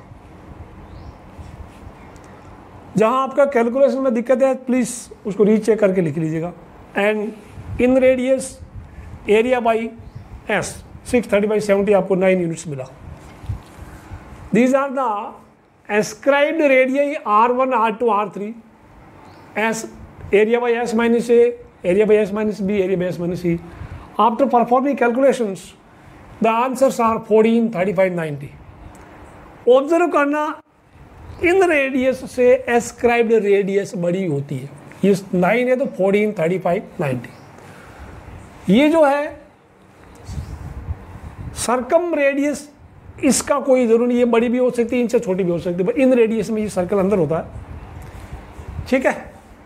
जहां आपका कैलकुलेशन में दिक्कत है प्लीज उसको recheck करके लिख लीजिएगा। And inradius area by S 630/70 आपको 9 यूनिट्स मिला। These are the escribed radii R1, R2, R3 S area by s minus a, area by s minus b, area by s minus c. After performing calculations, the answers are 14, 35, 90. Observe करना, inradius से escribed radius बड़ी होती है। ये 9 है तो 14, 35, 90। ये जो है सर्कम रेडियस, इसका कोई जरूरी नहीं, ये बड़ी भी हो सकती है, इनसे छोटी भी हो सकती है, इन रेडियस में ये सर्कल अंदर होता है। ठीक है,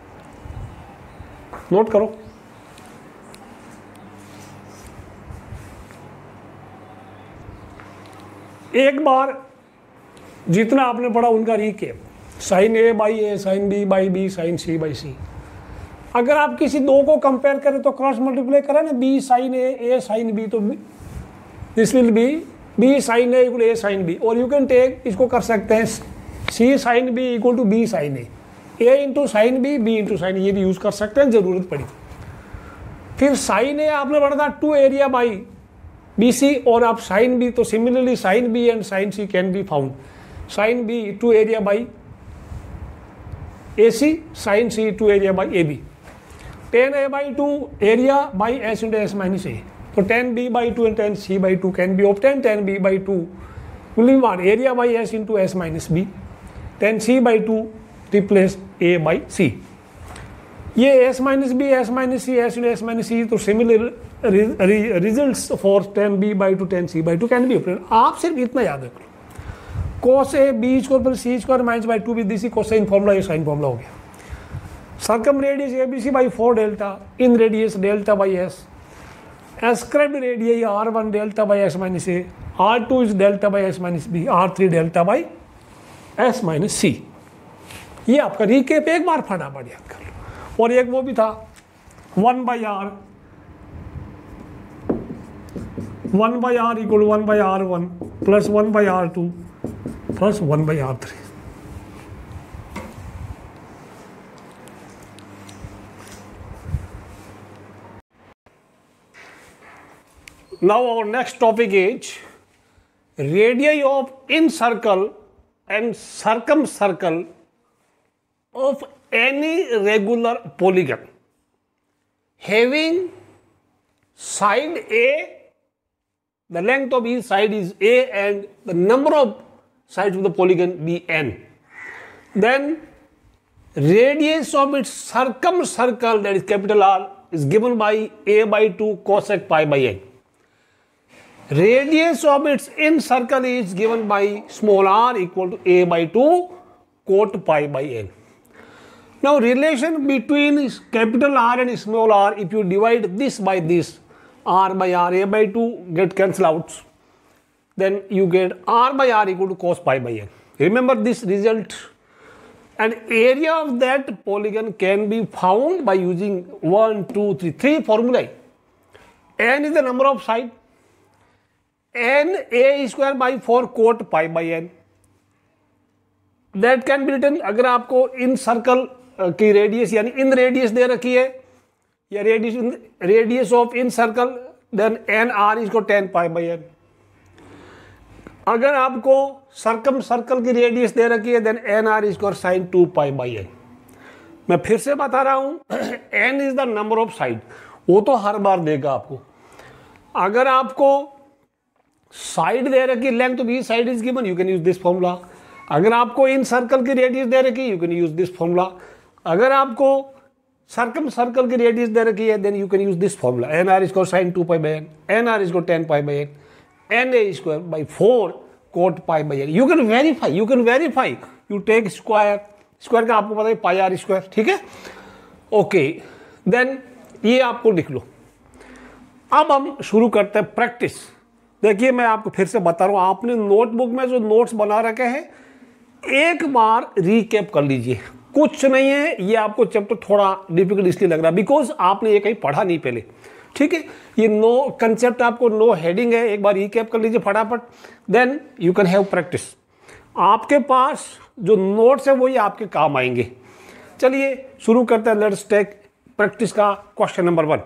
नोट करो। एक बार जितना आपने पढ़ा उनका recap, sine A by A, sine B by B, sine C by C. अगर आप किसी दो को कंपेयर करें तो क्रॉस मल्टीप्लाई करें ना, B sine A sine B, तो this will be B sine A equal A sine B. और यू कैन टेक, इसको कर सकते हैं C sine B equal to B sine A into sine B, B into sine, ये भी use कर सकते हैं जरूरत पड़ी। फिर साइन ए आपने पढ़ा था 2 एरिया बाई बी सी, और आप साइन बी, तो similarly sine B and sine C can be found. Sine B 2 area by A C, sine C 2 area by A B. 10a/2 area by S into S minus ए, तो 10b/2 and 10c/2 can be obtained। 10b/2 will be what? Area by s into s minus b। 10c/2 replace a by c। ये s minus b, s minus c, s into s minus c, तो similar results for 10b/2, 10c/2 can be obtained। आप सिर्फ इतना याद रख लो, cos a b square plus c square minus by 2 with this cosine formula, ये sine formula हो गया। Circumradius ABC by 4 delta, inradius delta by s, ascribed radii R1 delta by s minus a, R2 is delta by s minus b, R3 delta by s minus c। ये आपका रीकेप एक बार फटाफट याद कर लो। और एक वो भी था 1/r, 1/r equal 1/r1 plus 1/r2 plus 1/r3। Now our next topic is radii of incircle and circumcircle of any regular polygon having side A, the length of each side is A and the number of sides of the polygon be n. Then radius of its circumcircle, that is capital R, is given by a/2 cosec pi by n. Radius of its incircle is given by small r equal to a/2 cot pi by n. Now relation between capital R and small r, if you divide this by this, r by r, a/2 get cancel out, then you get r by r equal to cos pi by n. Remember this result, and area of that polygon can be found by using 1, 2, 3 formulae. N is the number of sides, n a square by 4 cot pi by n, that can be written। अगर आपको incircle की radius यानी इन radius दे रखी है, या radius of incircle, then n r इसको 10 pi by n. अगर आपको सर्कम सर्कल की रेडियस दे रखी है, देन एन आर इसको साइन 2 पाई बाई एन। मैं फिर से बता रहा हूं, n is the number of side, वो तो हर बार देगा आपको। अगर आपको साइड दे रखी, length of each side is given, you can use this formula. अगर आपको इन सर्कल की रेडियस दे रखी, you can use this formula. अगर आपको सर्कम सर्कल की रेडियस दे रखी है, then you can use this formula. N r इसको sine 2 pi by n, n r इसको 10 pi by n, n a square by 4 cot pi by n. You can verify, you take square, square का आपको पता है पाई are square, ठीक है, okay. Then ये आपको लिख लो। अब हम शुरू करते हैं प्रैक्टिस। देखिए मैं आपको फिर से बता रहा हूं, आपने नोटबुक में जो नोट्स बना रखे हैं एक बार रीकैप कर लीजिए। कुछ नहीं है, ये आपको चैप्टर थोड़ा डिफिकल्ट इसलिए लग रहा है बिकॉज आपने ये कहीं पढ़ा नहीं पहले। ठीक है, ये नो कंसेप्ट आपको नो हेडिंग है, एक बार रिकैप कर लीजिए फटाफट, then you can have practice. आपके पास जो नोट्स है वही आपके काम आएंगे। चलिए शुरू करते हैं, लेट्स टेक प्रैक्टिस का question number 1।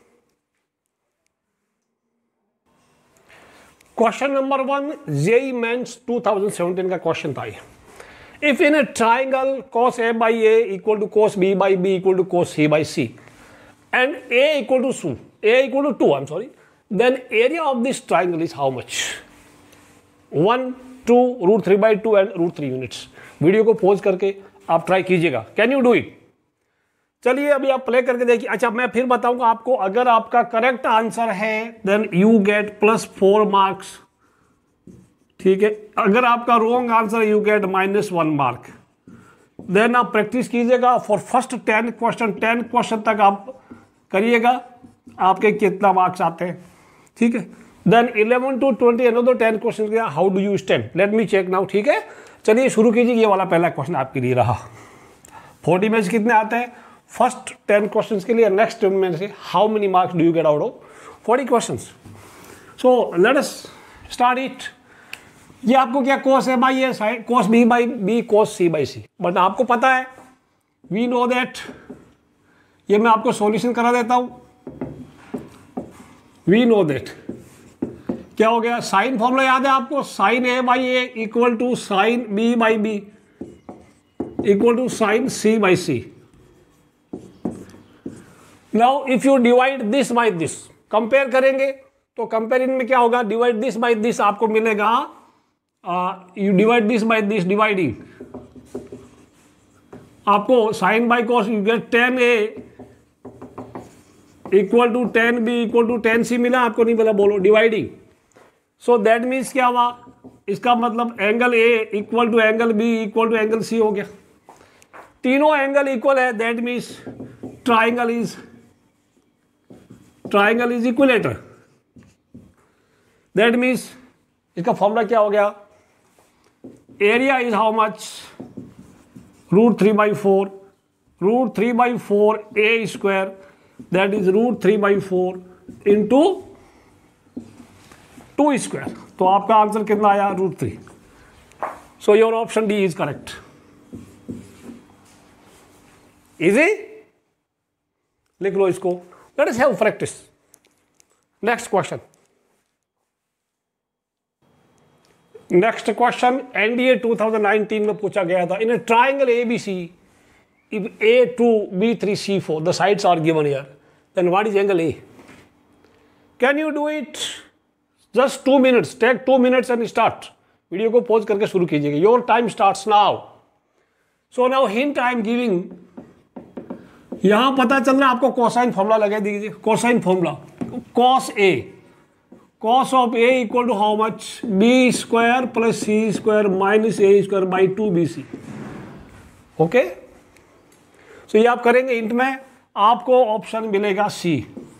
Question number 1 JEE mains 2017 का क्वेश्चन था ये। If in a triangle cos A by A equal to cos B by B equal to cos C by C and A equal to 2, I'm sorry, then area of this triangle is how much? 1, 2, √3/2 and √3 units. Video को pause करके आप try कीजिएगा। Can you do it? चलिए अभी आप play करके देखिए। अच्छा मैं फिर बताऊंगा आपको, अगर आपका करेक्ट आंसर है देन यू गेट +4 मार्क्स, ठीक है। अगर आपका wrong answer you get -1 mark. Then आप प्रैक्टिस कीजिएगा फॉर फर्स्ट 10 क्वेश्चन तक आप करिएगा, आपके कितना मार्क्स आते हैं, ठीक है। देन 11 to 20 another 10 क्वेश्चन, how do you stand, let me check now, ठीक है। चलिए शुरू कीजिए। ये वाला पहला क्वेश्चन आपके लिए रहा। 40 में से कितने आते हैं फर्स्ट 10 क्वेश्चंस के लिए? नेक्स्ट 10 में से how many marks do you get out of 40 questions? So let us start it. ये आपको क्या cos A by A, cos B by B, cos C by C, but आपको पता है, वी नो दैट, ये मैं आपको सॉल्यूशन करा देता हूं। वी नो दैट क्या हो गया, साइन फॉर्मूला याद है आपको, sine A by A equal to sine B by B equal to sine C by C। Now if you divide this by this, compare करेंगे तो कंपेरिजन में क्या होगा, डिवाइड दिस बाय दिस आपको मिलेगा, you divide this by this, dividing आपको sine by cos you get 10A equal to 10B equal to 10C मिला, आपको नहीं मिला, बोलो डिवाइडिंग। सो दैट मीन्स क्या हुआ, इसका मतलब angle A equal to angle B equal to angle C हो गया। तीनों एंगल इक्वल है, that means triangle is equilateral. That means इसका फॉर्मूला क्या हो गया, area is how much, √3/4, √3/4 A square, that is √3/4 into 2 square. तो आपका आंसर कितना आया, √3। So your option D is correct. Easy, लिख लो इसको। Let us have practice. Next question, NDA 2019 में पूछा गया था। In a triangle ABC, if A2, B3, C4 the sides are given here, then what is angle A? Can you do it? Just 2 minutes, take 2 minutes and start. Video को pause करके शुरू कीजिएगा। Your time starts now. So now hint I am giving, यहां पता चल रहा है आपको, कोसाइन फॉर्मूला लगा दीजिए। Cosine formula, cos A, cos of A equal to how much, B square plus C square minus A square by 2BC। Okay, so ये आप करेंगे, इंट में आपको ऑप्शन मिलेगा C,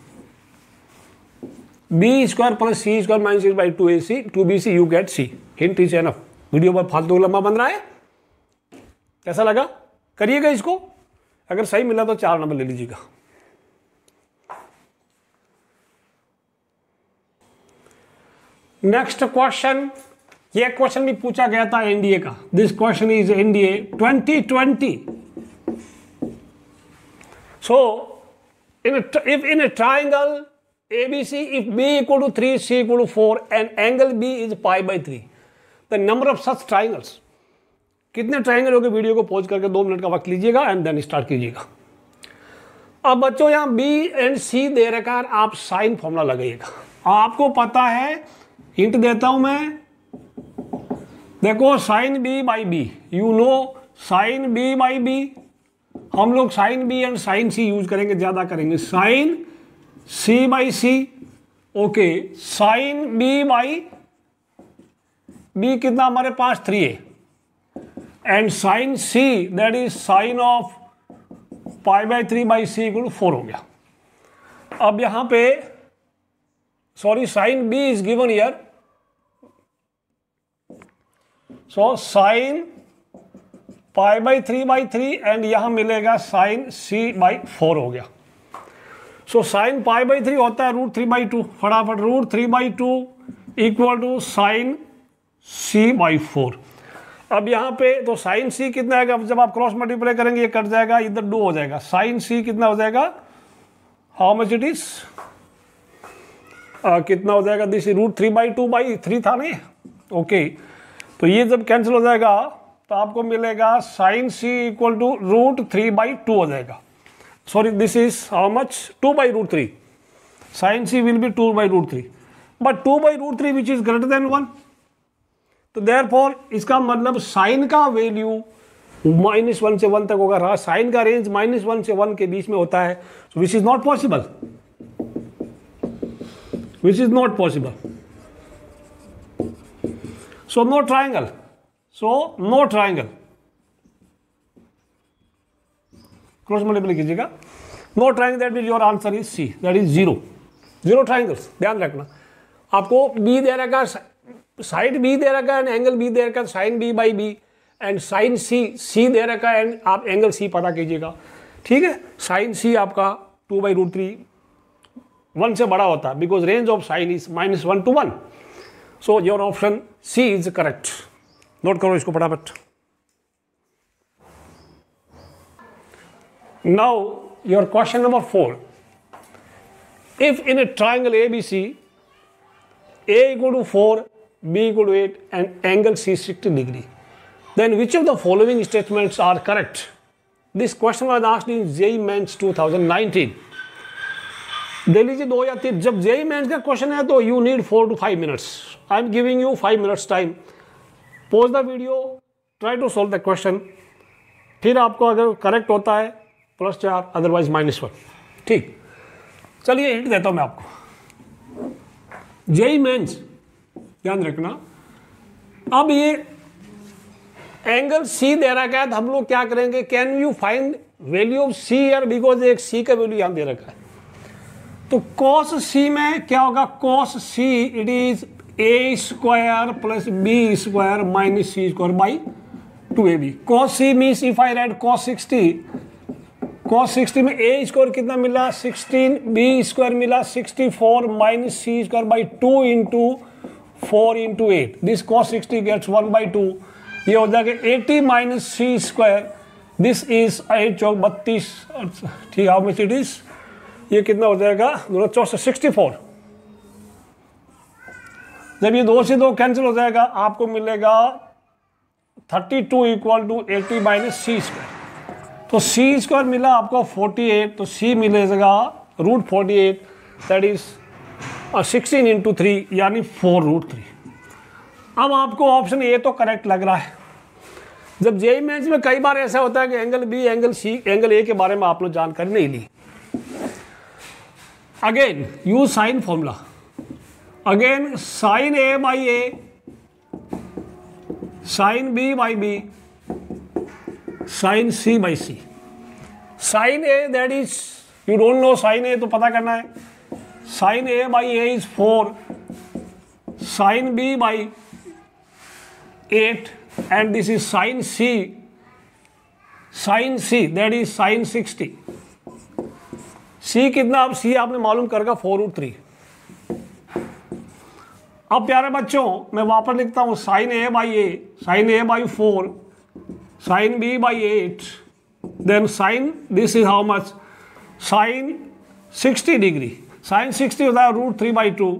B square plus C square minus A by 2BC, you get C। Hint is enough. Video पर फालतू लंबा बन रहा है, कैसा लगा, करिएगा इसको। अगर सही मिला तो 4 नंबर ले लीजिएगा। नेक्स्ट क्वेश्चन, ये क्वेश्चन भी पूछा गया था एनडीए का। This question is NDA 2020। So if in a triangle ABC, if B equal to 3, C equal to 4 and angle B is π/3, the number of such triangles, कितने triangle हो गए? Video को पॉज करके 2 मिनट का वक्त लीजिएगा and then start कीजिएगा। अब बच्चों यहां B एंड C दे रखा है, आप साइन फॉर्मूला लगाइएगा। आपको पता है, हिंट देता हूं मैं, देखो sine B by B, you know sine B by B, हम लोग sine B and sine C use करेंगे, ज्यादा करेंगे, sine C by C। Okay, sine B by B कितना हमारे पास 3A, and sine C that is sine of π/3/C equal to 4 हो गया। अब यहां पे sorry, sine B is given here, so sine π/3/3 and यहां मिलेगा साइन C/4 हो गया। सो साइन पाई बाई 3 होता है √3/2। फटाफट √3/2 equal to sine c by 4। अब यहाँ पे तो साइन c कितना आएगा, जब आप क्रॉस मल्टीप्लाई करेंगे ये कट जाएगा, इधर 2 हो जाएगा। साइन c कितना हो जाएगा, हाउ मच इट इज, कितना हो जाएगा, दिस √3/2/3 था नहीं, ओके। तो ये जब कैंसिल हो जाएगा तो आपको मिलेगा साइन c इक्वल टू √3/2 हो जाएगा। Sorry, this is how much, 2/√3। Sine c will be 2/√3, but 2/√3 which is greater than 1। तो देयरफॉर इसका मतलब साइन का वैल्यू -1 से 1 तक होगा। साइन का रेंज -1 से 1 के बीच में होता है, which is not possible, which is not possible. So no triangle. So no triangle. Cross multiply कीजिएगा। No triangle, that means your answer is C. That is 0. 0 triangles. ध्यान रखना। आपको B दे रखा, साइड B दे रखा है, एंगल B दे रखा, sine B by B and sine C दे रखा है, एंड आप एंगल C पता कीजिएगा। ठीक है, साइन C आपका 2/√3 1 से बड़ा होता है, because range of sine is -1 to 1। So your option C is correct. Note करो इसको फटाफट। Now your question number 4, if in a triangle ABC A equal to 4, B equal to 8 and angle C 60 degree, then which of the following statements are correct? This question was asked in JEE Mains 2019। दे लीजिए 2 या 3। जब JEE mains का question है तो you need 4 to 5 minutes. I am giving you 5 minutes time. Pause the video, try to solve the question, फिर आपको अगर करेक्ट होता है +4, अदरवाइज -1। ठीक, चलिए हिंट देता हूं मैं आपको। जेई मेंस ध्यान रखना, अब ये एंगल सी दे रखा है तो हम लोग क्या करेंगे, can you find value of C here, because एक सी का वैल्यू यहां दे रखा है। तो cos c में क्या होगा, cos c it is a² + b² - c² / 2ab। cos c मीन्स इफ आई राइट cos 60 में a² कितना मिला 16, b² मिला 64 - c² / 2 × 4 × 8। This cos 60 gets 1/2। ये हो जाएगा 80 - c²। This is 8 × 4 = 32। ठीक, हाउ मच इट इज, ये कितना हो जाएगा, 64। जब ये 2 से 2 कैंसिल हो जाएगा आपको मिलेगा 32 इक्वल टू 80 - c²। तो c² मिला आपको 48, तो c मिलेगा √48, दैट इज 16 × 3 यानी 4√3। अब आपको ऑप्शन ए तो करेक्ट लग रहा है। जब जेई मेंस में कई बार ऐसा होता है कि angle B, angle C, angle A के बारे में आप लोग जानकारी नहीं ली। Again use sine formula. Again sin A by A, sin B by B, sin C by C. Sin A, that is, you don't know sin A तो पता करना है। sin A by A is 4, sin B by 8 and this is sin C, that is sin 60। सी कितना, अब सी आपने मालूम करेगा 4√3। अब प्यारे बच्चों मैं वापस लिखता हूं sin A by A, sin A by 4, sin B by 8, then sin, this is how much, sin 60 degree। sin 60 होता है √3/2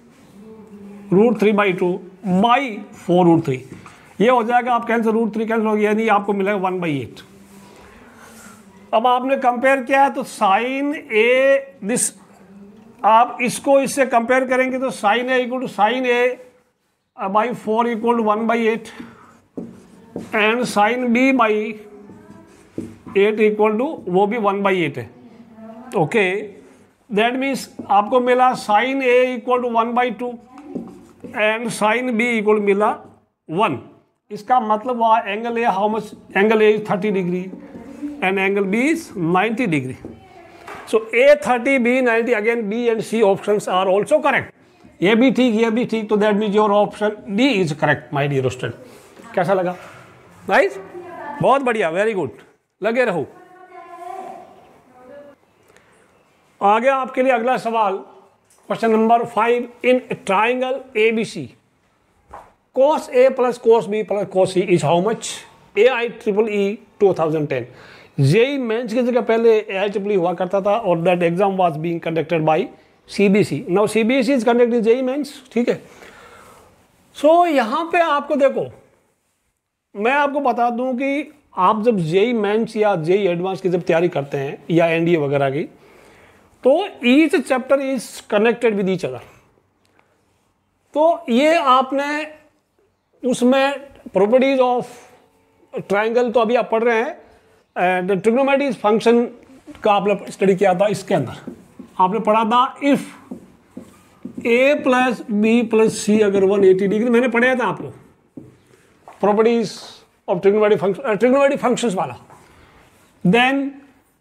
by 4√3। ये हो जाएगा, आप कैंसिल √3 कैंसिल हो गया, यानी आपको मिलेगा 1/8। अब आपने कंपेयर किया है तो साइन ए, दिस आप इसको इससे कंपेयर करेंगे तो sine A equal to sine A by 4 equal to 1/8 and sine B by 8 equal to वो भी 1/8 है। ओके, दैट मीन्स आपको मिला sine A equal to 1/2 and sine B equal मिला 1। इसका मतलब वह angle A, how much, angle A is 30 degree and angle B is 90 degree. So A 30, B 90, again B and C options are also correct. ये भी ठीक, ये भी ठीक, तो that means your option D is correct, my dear student। कैसा लगा? Nice, बहुत बढ़िया, वेरी गुड, लगे रहो। आ गया आपके लिए अगला सवाल, क्वेश्चन नंबर 5। इन triangle ABC cos A plus cos B plus cos C is how much? AIEEE 2010। JEE mains की जगह पहले AIEEE हुआ करता था और that exam was being conducted by CBSE। Now CBSE is conducting JEE mains, ठीक है। सो यहाँ पे आपको देखो, मैं आपको बता दूं कि आप जब जेई मेंस या जेई एडवांस की जब तैयारी करते हैं या एनडीए वगैरह की, तो each chapter is connected with each other. तो ये आपने उसमें प्रॉपर्टीज ऑफ ट्राइंगल तो अभी आप पढ़ रहे हैं, एंड ट्रिग्नोमेट्री फंक्शन का आपने स्टडी किया था। इसके अंदर आपने पढ़ा था इफ A plus B plus C अगर 180 डिग्री, मैंने पढ़ाया था आपको प्रॉपर्टीज ऑफ ट्रिग्नोमेट्री फंक्शंस वाला। देन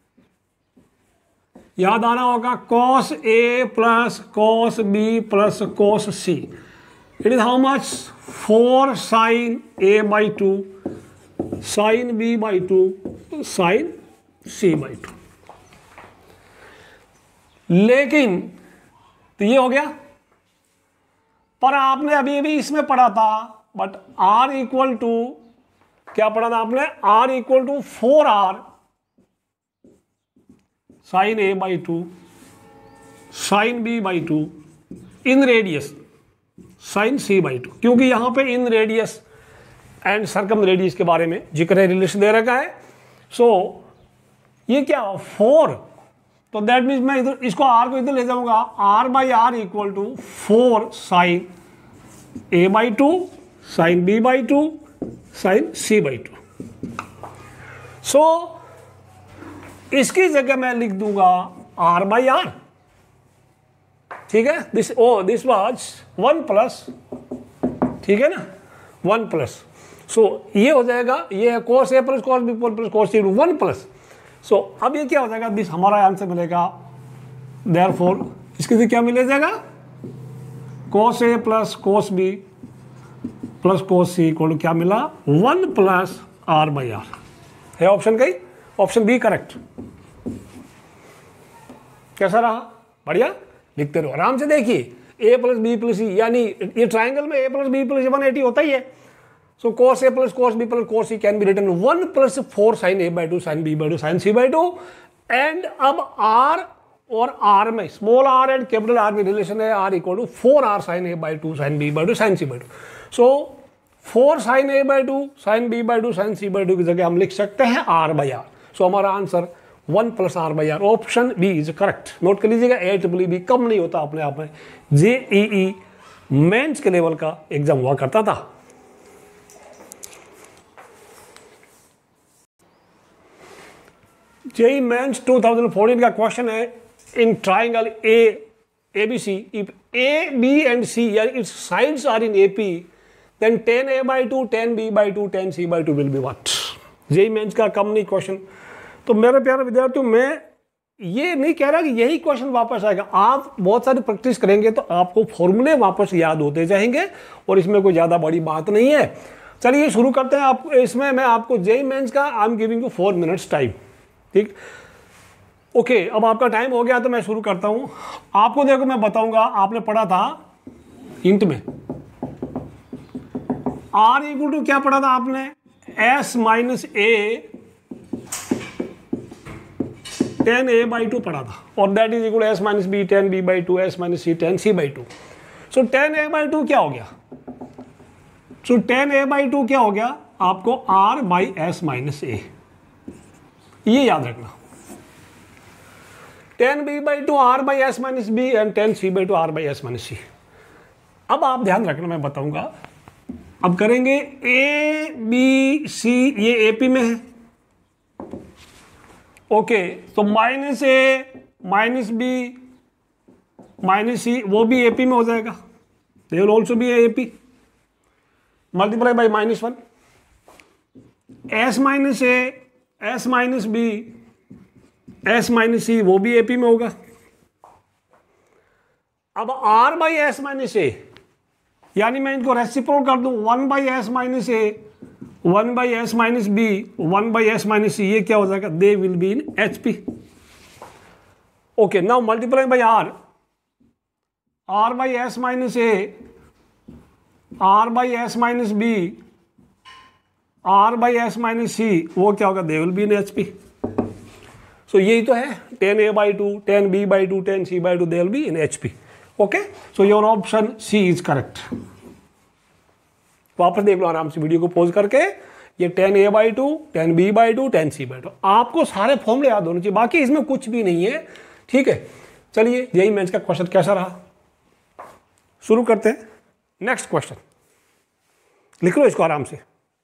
याद आना होगा cos A plus cos B plus cos C, it is how much? 4 sin A by 2 sin B by 2 sin C by 2। लेकिन तो ये हो गया, पर आपने अभी अभी इसमें पढ़ा था, बट R इक्वल टू क्या पढ़ा था आपने? R equal to 4R sin A by 2 sin B by 2 inradius sin C by 2, क्योंकि यहां पे inradius and circumradius के बारे में जिक्र है, रिलेशन दे रखा है। सो ये क्या 4, तो दैट मीन्स मैं इधर इसको R को इधर ले जाऊंगा, R by R equal to 4 sine A by 2 sine B by 2 sine C by 2। So इसकी जगह मैं लिख दूंगा R बाई R, ठीक है। दिस वाज 1 प्लस, ठीक है ना, 1 प्लस। सो ये हो जाएगा, ये है cos A plus cos B plus cos C 1 plus. So अब ये क्या हो जाएगा? दिस हमारा आंसर मिलेगा, देयरफॉर इसके लिए क्या मिल जाएगा? cos A plus cos B plus cos C equal to क्या मिला? 1 प्लस R बाई R है ऑप्शन कहीं, ऑप्शन बी करेक्ट। कैसा रहा? बढ़िया, लिखते रहो आराम से। देखिए A plus B plus C, यानी ये ट्राइंगल में A प्लस बी प्लस 180 होता ही है। So cos A plus cos B plus cos C can be written 1 plus 4 sin A by 2 sin B by 2 sin C by 2। And अब R और R में small r and capital R में relation है, R equal to 4R sin A by 2 sin B by 2 sin C by 2। So 4 sin A by 2 sin B by 2 sin C by 2 की जगह हम लिख सकते हैं R by R। सो हमारा answer 1 plus R by R, option B is correct. Note कर लीजिएगा, AIEEE कम नहीं होता अपने आप में, JEE मेंस के लेवल का एग्जाम हुआ करता था। जेई मेंस 2014 का क्वेश्चन है, in triangle ABC if A, B and C यानी its sides are in AP, then 10A by 2 10B by 2 10C by 2 will be what? JEE mains का कम नहीं क्वेश्चन। तो मेरे प्यारे विद्यार्थियों, मैं ये नहीं कह रहा कि यही क्वेश्चन वापस आएगा, आप बहुत सारी प्रैक्टिस करेंगे तो आपको फॉर्मूले वापस याद होते जाएंगे और इसमें कोई ज़्यादा बड़ी बात नहीं है। चलिए शुरू करते हैं। आप इसमें मैं आपको जेई मेंस का I am giving you 4 minutes time, ठीक। ओके, अब आपका टाइम हो गया तो मैं शुरू करता हूं। आपको देखो मैं बताऊंगा, आपने पढ़ा था इंट में R इक्वल टू क्या पढ़ा था आपने? S minus A 10A by 2 पढ़ा था, और that is equal S minus B 10B by 2 S minus C 10C by 2। So 10A by 2 क्या हो गया? सो 10A बाई 2 क्या हो गया आपको? R by S minus A, ये याद रखना। 10B by 2 R by S minus B and 10C by 2 R by S minus C। अब आप ध्यान रखना, मैं बताऊंगा। अब करेंगे A B C, ये AP में है, ओके। तो minus A minus B minus C वो भी AP में हो जाएगा, they will also be AP, multiply by -1। S minus A S minus B S minus C वो भी AP में होगा। अब R by S minus A, यानी मैं इनको रेसिप्रोकल कर दूं, 1 by S minus A 1 by S minus B 1 by S minus C, ये क्या हो जाएगा? They will be in HP। Okay, now multiply by R, R by S minus A, R by S minus B, R by S minus C, वो क्या होगा, they will be in H P. So यही तो है, 10a/2, 10b/2, 10c/2, they will be in H P. Okay, so your option C is correct. वापस देख लो आराम से वीडियो को पॉज करके, ये 10a/2, 10b/2, 10c/2, आपको सारे फॉर्मूले याद होने चाहिए, बाकी इसमें कुछ भी नहीं है। ठीक है, चलिए यही मेंस का क्वेश्चन कैसा रहा शुरू करते हैं। नेक्स्ट क्वेश्चन लिख लो इसको आराम से।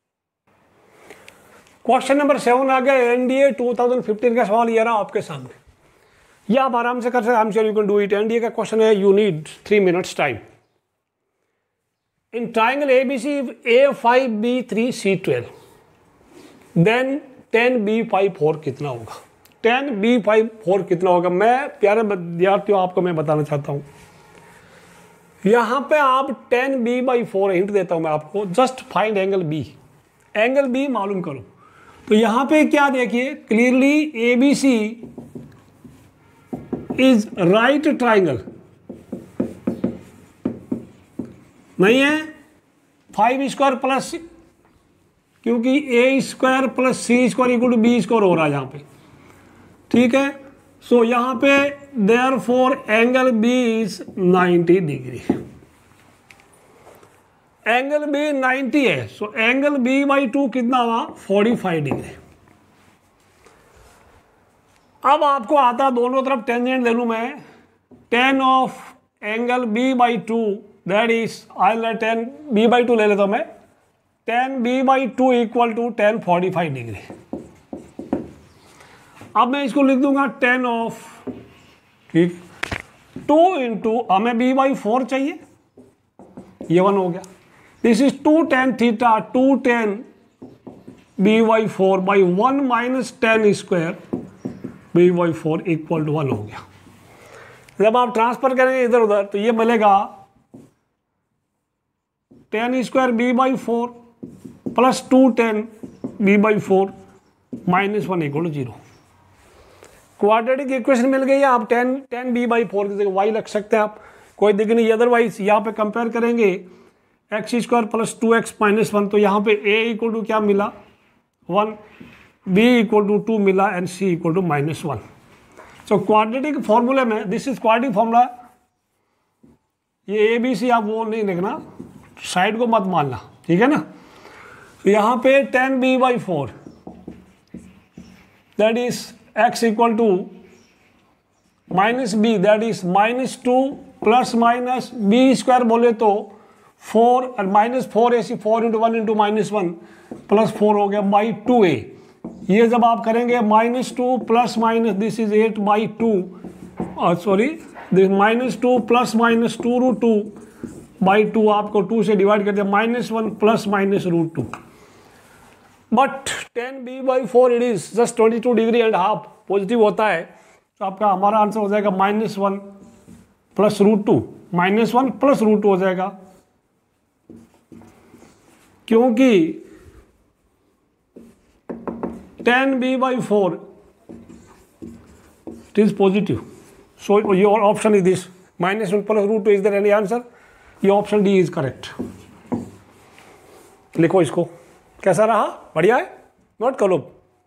क्वेश्चन नंबर 7 आ गया, एनडीए 2015 का सवाल ये रहा आपके सामने, ये आप आराम से कर सकते हैं। I am sure you can do it. NDA का क्वेश्चन है, you need 3 minutes time. In triangle ABC A5B3C12 then 10B54 कितना होगा? 10B54 कितना होगा? मैं प्यारे विद्यार्थियों आपको मैं बताना चाहता हूं, यहां पे आप 10B/4 हिंट देता हूं मैं आपको, just find angle B, angle B मालूम करो। तो यहां पे क्या देखिए clearly, ABC is right triangle नहीं है, 5² प्लस, क्योंकि A² plus C² equal to B² हो रहा है यहां पे। ठीक है, सो यहां पे therefore angle B is 90 degree, angle B 90 है, सो एंगल B/2 कितना हुआ? 45 डिग्री। अब आपको आता दोनों तरफ टेंजेंट ले लूं मैं, tan of angle B/2 that is, I let tan B/2 ले लेता हूं मैं, tan B/2 equal to tan 45 degree. अब मैं इसको लिख दूंगा tan ऑफ, ठीक, 2 इंटू, हमें B/4 चाहिए, ये 1 हो गया, this is 2 tan theta, 2 tan B/4 by 1 minus tan square B/4 equal to 1 हो गया। जब आप ट्रांसफर करेंगे इधर उधर तो ये मिलेगा tan square B/4 plus 2 tan B/4 minus 1 equal to 0। Quadratic equation मिल गई है। आप 10 B/4 की जगह y रख सकते हैं आप, कोई दिक्कत नहीं। अदरवाइज यहाँ पे कंपेयर करेंगे x² प्लस 2x माइनस 1, तो यहाँ पे a इक्वल टू क्या मिला? 1, b इक्वल टू 2 मिला and c equal to -1। So quadratic फॉर्मूले में, दिस इज क्वाड्रेटिक फॉर्मूला, ये ABC आप वो नहीं लिखना, साइड को मत मानना, ठीक है ना। तो यहाँ पे 10 B/4 that is x equal to minus b that is -2 plus minus b² बोले तो 4 और -4 ऐसी 4 इंटू 1 इंटू -1 प्लस 4 हो गया बाई 2a। ये जब आप करेंगे -2 plus minus, this is 8/2, sorry this -2 plus minus 2√2/2, आपको 2 से डिवाइड कर दिया, -1 plus minus √2। But 10 B/4 it is just 22 degree and half, positive होता है, तो आपका हमारा आंसर हो जाएगा -1 प्लस √2, -1 प्लस √2 हो जाएगा, क्योंकि 10 B/4 it is positive, so your option is this, -1 plus √2। is there any answer? your option D is correct। लिखो इसको, कैसा रहा? बढ़िया है, नोट करो।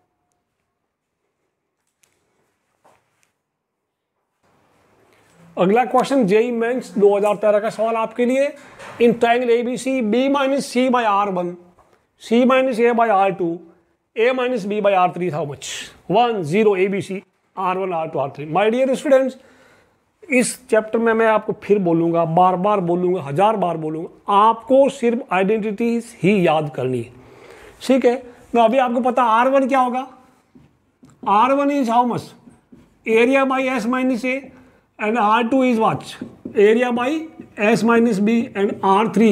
अगला क्वेश्चन जेई मेंस 2013 का सवाल आपके लिए। In triangle ABC B-C/R1 C-A/R2 A-B/R3 how much? 1 0 ABC R1 R2 R3। My dear students, इस चैप्टर में मैं आपको फिर बोलूंगा, बार बार बोलूंगा, 1000 बार बोलूंगा, आपको सिर्फ आइडेंटिटीज ही याद करनी है, ठीक है। तो अभी आपको पता R1 क्या होगा? R1 is how much? Area by S minus A, and R2 is what? Area by S minus B, and R3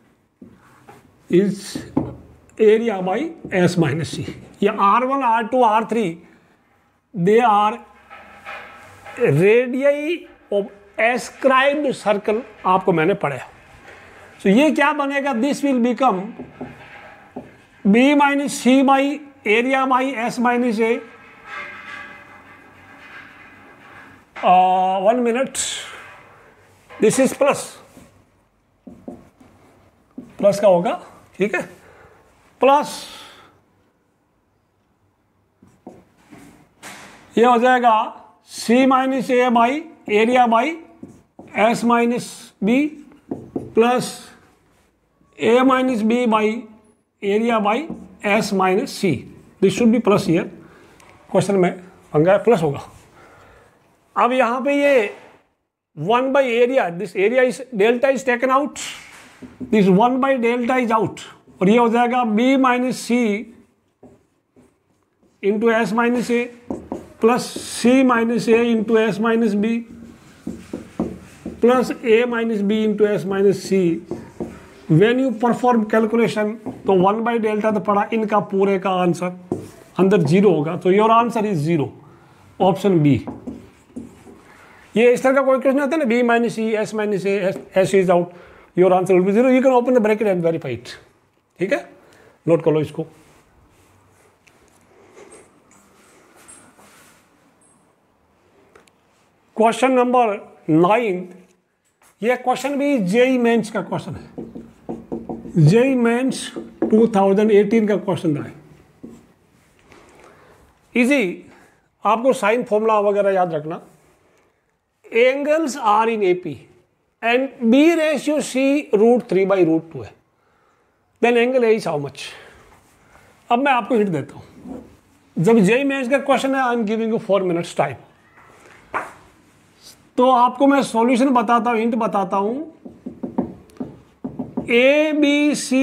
is area by S minus C। ये R1 R2 R3 they are radii of escribed circle, आपको मैंने पढ़ाया। तो ये क्या बनेगा? This will become B minus C by area by S minus A 1 minute, this is plus, plus का होगा, ठीक है, प्लस ये हो जाएगा C minus A by area by S minus B plus A minus B by area by S minus C. This should be plus here, question में पंगा plus होगा। अब यहाँ पे ये 1 by area, this area is delta is taken out, this 1 by delta is out, और ये हो जाएगा B minus C into S minus A plus C minus A into S minus B plus A minus B into S minus C. When you perform calculation तो 1 by delta तो पड़ा, इनका पूरे का आंसर अंदर 0 होगा, तो your answer is 0, option B. ये इस तरह का कोई क्वेश्चन आता है ना, B minus C S minus A S is out, your answer will be 0, you can open the bracket and verify it. ठीक है, नोट कर लो इसको। क्वेश्चन नंबर 9, यह क्वेश्चन भी जेई मेंस का क्वेश्चन है, जेई मेंस 2018 का क्वेश्चन है। इजी, आपको साइन फॉर्मूला वगैरह याद रखना। Angles are in AP and B ratio C √3/√2 है, then angle A is how much. अब मैं आपको हिंट देता हूं, जब जेई मेंस का क्वेश्चन है, I am giving you 4 minutes time, तो आपको मैं सॉल्यूशन बताता हूं, हिंट बताता हूं। A B C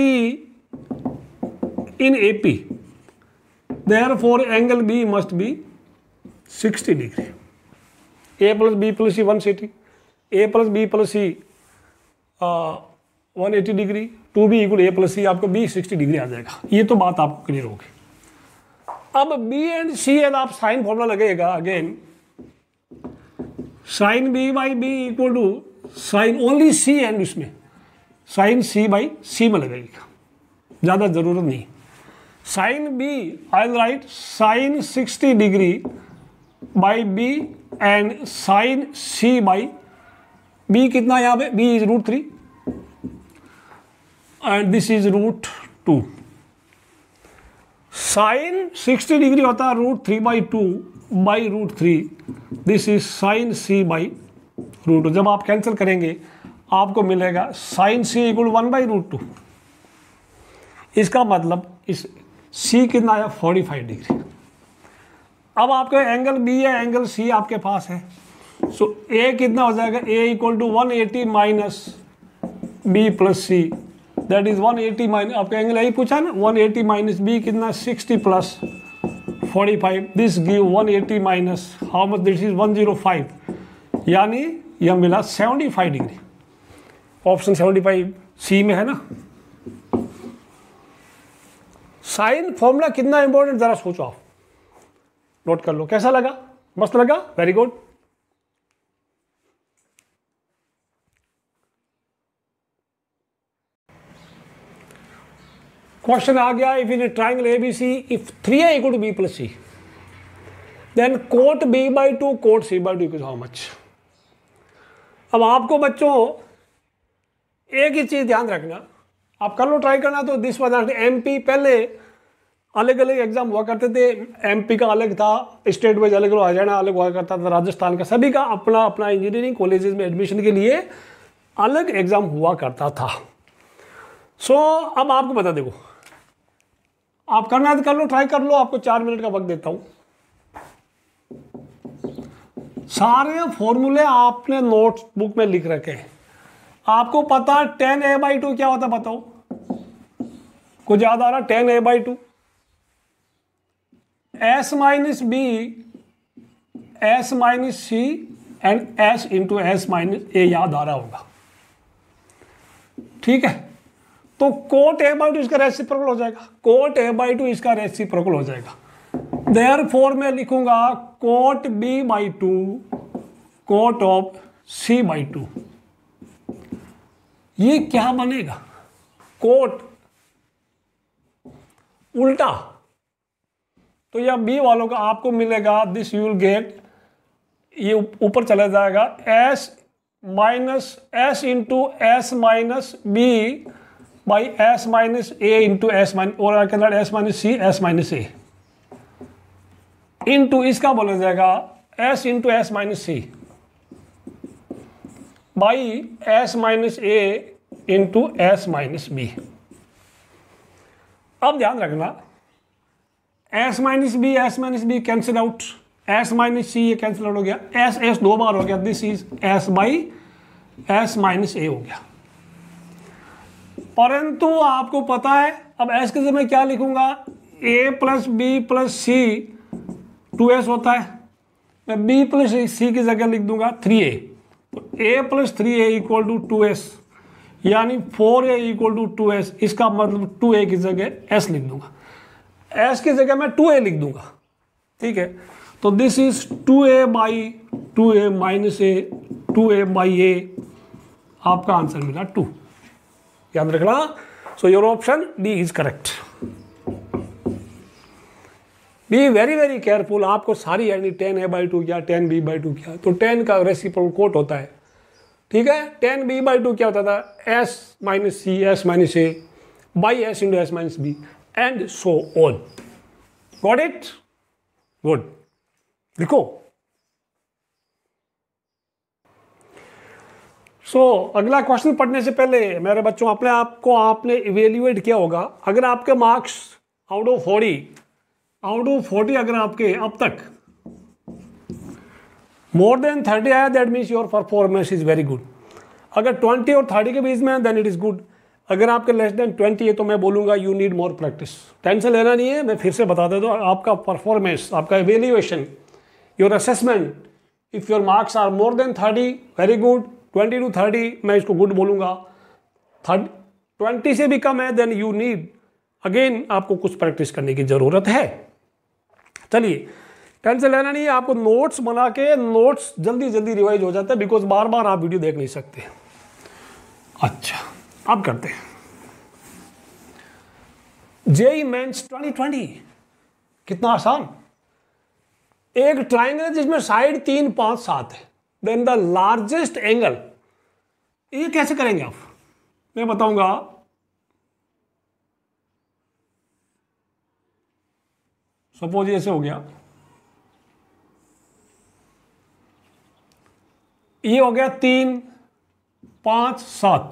in AP, therefore angle B must be 60 degree. A plus B plus C 160, A plus B plus C 180 degree, 2b equal A plus C, आपको B 60 degree आ जाएगा। ये तो बात आपको क्लियर होगी। अब बी एंड सी एंड आप sine formula लगेगा again, sine B by B equal to sine only C and इसमें साइन सी बाई सी में लगेगा, ज़्यादा ज़रूरत नहीं। Sine B I will write sine 60 degree by B and sine C by B, कितना यहाँ पे B is √3 and this is √2। Sine 60 degree होता है √3/2 by √3, this is sine C by √2। जब आप कैंसिल करेंगे आपको मिलेगा साइन सी इक्वल 1/√2। इसका मतलब इस सी कितना आया 45 डिग्री। अब आपका एंगल बी है, एंगल सी आपके पास है, सो ए कितना हो जाएगा, A equal to 180 minus B plus C, that is 180 minus, आपका एंगल यही पूछा ना, 180 माइनस बी कितना 60 plus 45, this give 180 minus how much, this is 105, यानी यह मिला 75 डिग्री। ऑप्शन 75 सी में है ना। साइन फॉर्मूला कितना इंपॉर्टेंट जरा सोचो आप, नोट कर लो। कैसा लगा, मस्त लगा, वेरी गुड। क्वेश्चन आ गया, if in a triangle ABC if 3a equal to B plus C, then cot b/2 cot c/2 equal how much. अब आपको बच्चों एक ही चीज ध्यान रखना, आप कर लो ट्राई करना। तो दिस वाज एमपी, पहले अलग अलग एग्जाम हुआ करते थे, एमपी का अलग था, स्टेट वाइज अलग, हरियाणा अलग हुआ करता था, राजस्थान का, सभी का अपना अपना इंजीनियरिंग कॉलेजेस में एडमिशन के लिए अलग एग्जाम हुआ करता था। सो अब आपको बता, देखो आप करना है तो कर लो, ट्राई कर लो, आपको 4 मिनट का वक्त देता हूं। सारे फॉर्मूले आपने नोट्स बुक में लिख रखे हैं। आपको पता 10a/2 क्या होता है, बताओ, कुछ याद आ रहा? 10a/2 s minus B s minus C and s into s minus A, याद आ रहा होगा, ठीक है। तो कोट a/2 इसका रेसिप्रोकल हो जाएगा, कोट a/2 इसका रेसिप्रोकल हो जाएगा। देयरफॉर मैं लिखूंगा coat b/2 coat of c/2। ये क्या बनेगा, कोट उल्टा, तो यह बी वालों का आपको मिलेगा, दिस यू विल गेट ये ऊपर चला जाएगा S minus S into S minus B by S minus A into S minus और के अंदर S minus C S minus A into इसका बोला जाएगा S into S minus C by S minus A into S minus B. अब ध्यान रखना S minus B cancel out, S minus C ये कैंसिल आउट हो गया, एस एस दो बार हो गया, this is S by S minus A हो गया। परंतु आपको पता है अब एस के जगह मैं क्या लिखूंगा, A plus B plus C 2s होता है, मैं बी प्लस सी की जगह लिख दूंगा 3a, तो a plus 3a equal to 2s यानी 4a इक्वल टू 2s, इसका मतलब 2a की जगह s लिख दूंगा, s की जगह मैं 2a लिख दूंगा, ठीक है। तो this is 2a by 2a minus A 2a by A, आपका आंसर मिला 2, याद रखना। So your option D is correct. Be very very careful, आपको सारी यानी 10a/2 क्या 10b/2 क्या, तो 10 का रेसिप्रोकल होता है, ठीक है। 10b/2 क्या होता था, s minus C S minus A by S into S minus B and so on. Got it? Good. लिखो। अगला क्वेश्चन पढ़ने से पहले मेरे बच्चों अपने आप को आपने इवेल्युएट किया होगा। अगर आपके मार्क्स आउट ऑफ 40 अगर आपके अब तक मोर देन 30 आया, that means your performance is very good. अगर 20 और 30 के बीच में देन इट इज गुड। अगर आपके लेस देन 20 है तो मैं बोलूंगा you need more practice. Tension लेना नहीं है, मैं फिर से बता देता हूं, आपका परफॉर्मेंस, आपका evaluation, your assessment, if your marks are more than 30 very good, 20 to 30 मैं इसको गुड बोलूंगा, 20 से भी कम है देन यू नीड अगेन आपको कुछ प्रैक्टिस करने की जरूरत है। चलिए टेंशन लेना नहीं है, आपको नोट्स बना के नोट्स जल्दी जल्दी रिवाइज हो जाता है, बिकॉज बार बार आप वीडियो देख नहीं सकते। अच्छा अब करते हैं जेईई मेंस 2020। कितना आसान, एक ट्राइंगल जिसमें साइड 3 5 7 है, देन द लार्जेस्ट एंगल, ये कैसे करेंगे आप, मैं बताऊंगा। सपोज ऐसे हो गया, ये हो गया 3 5 7,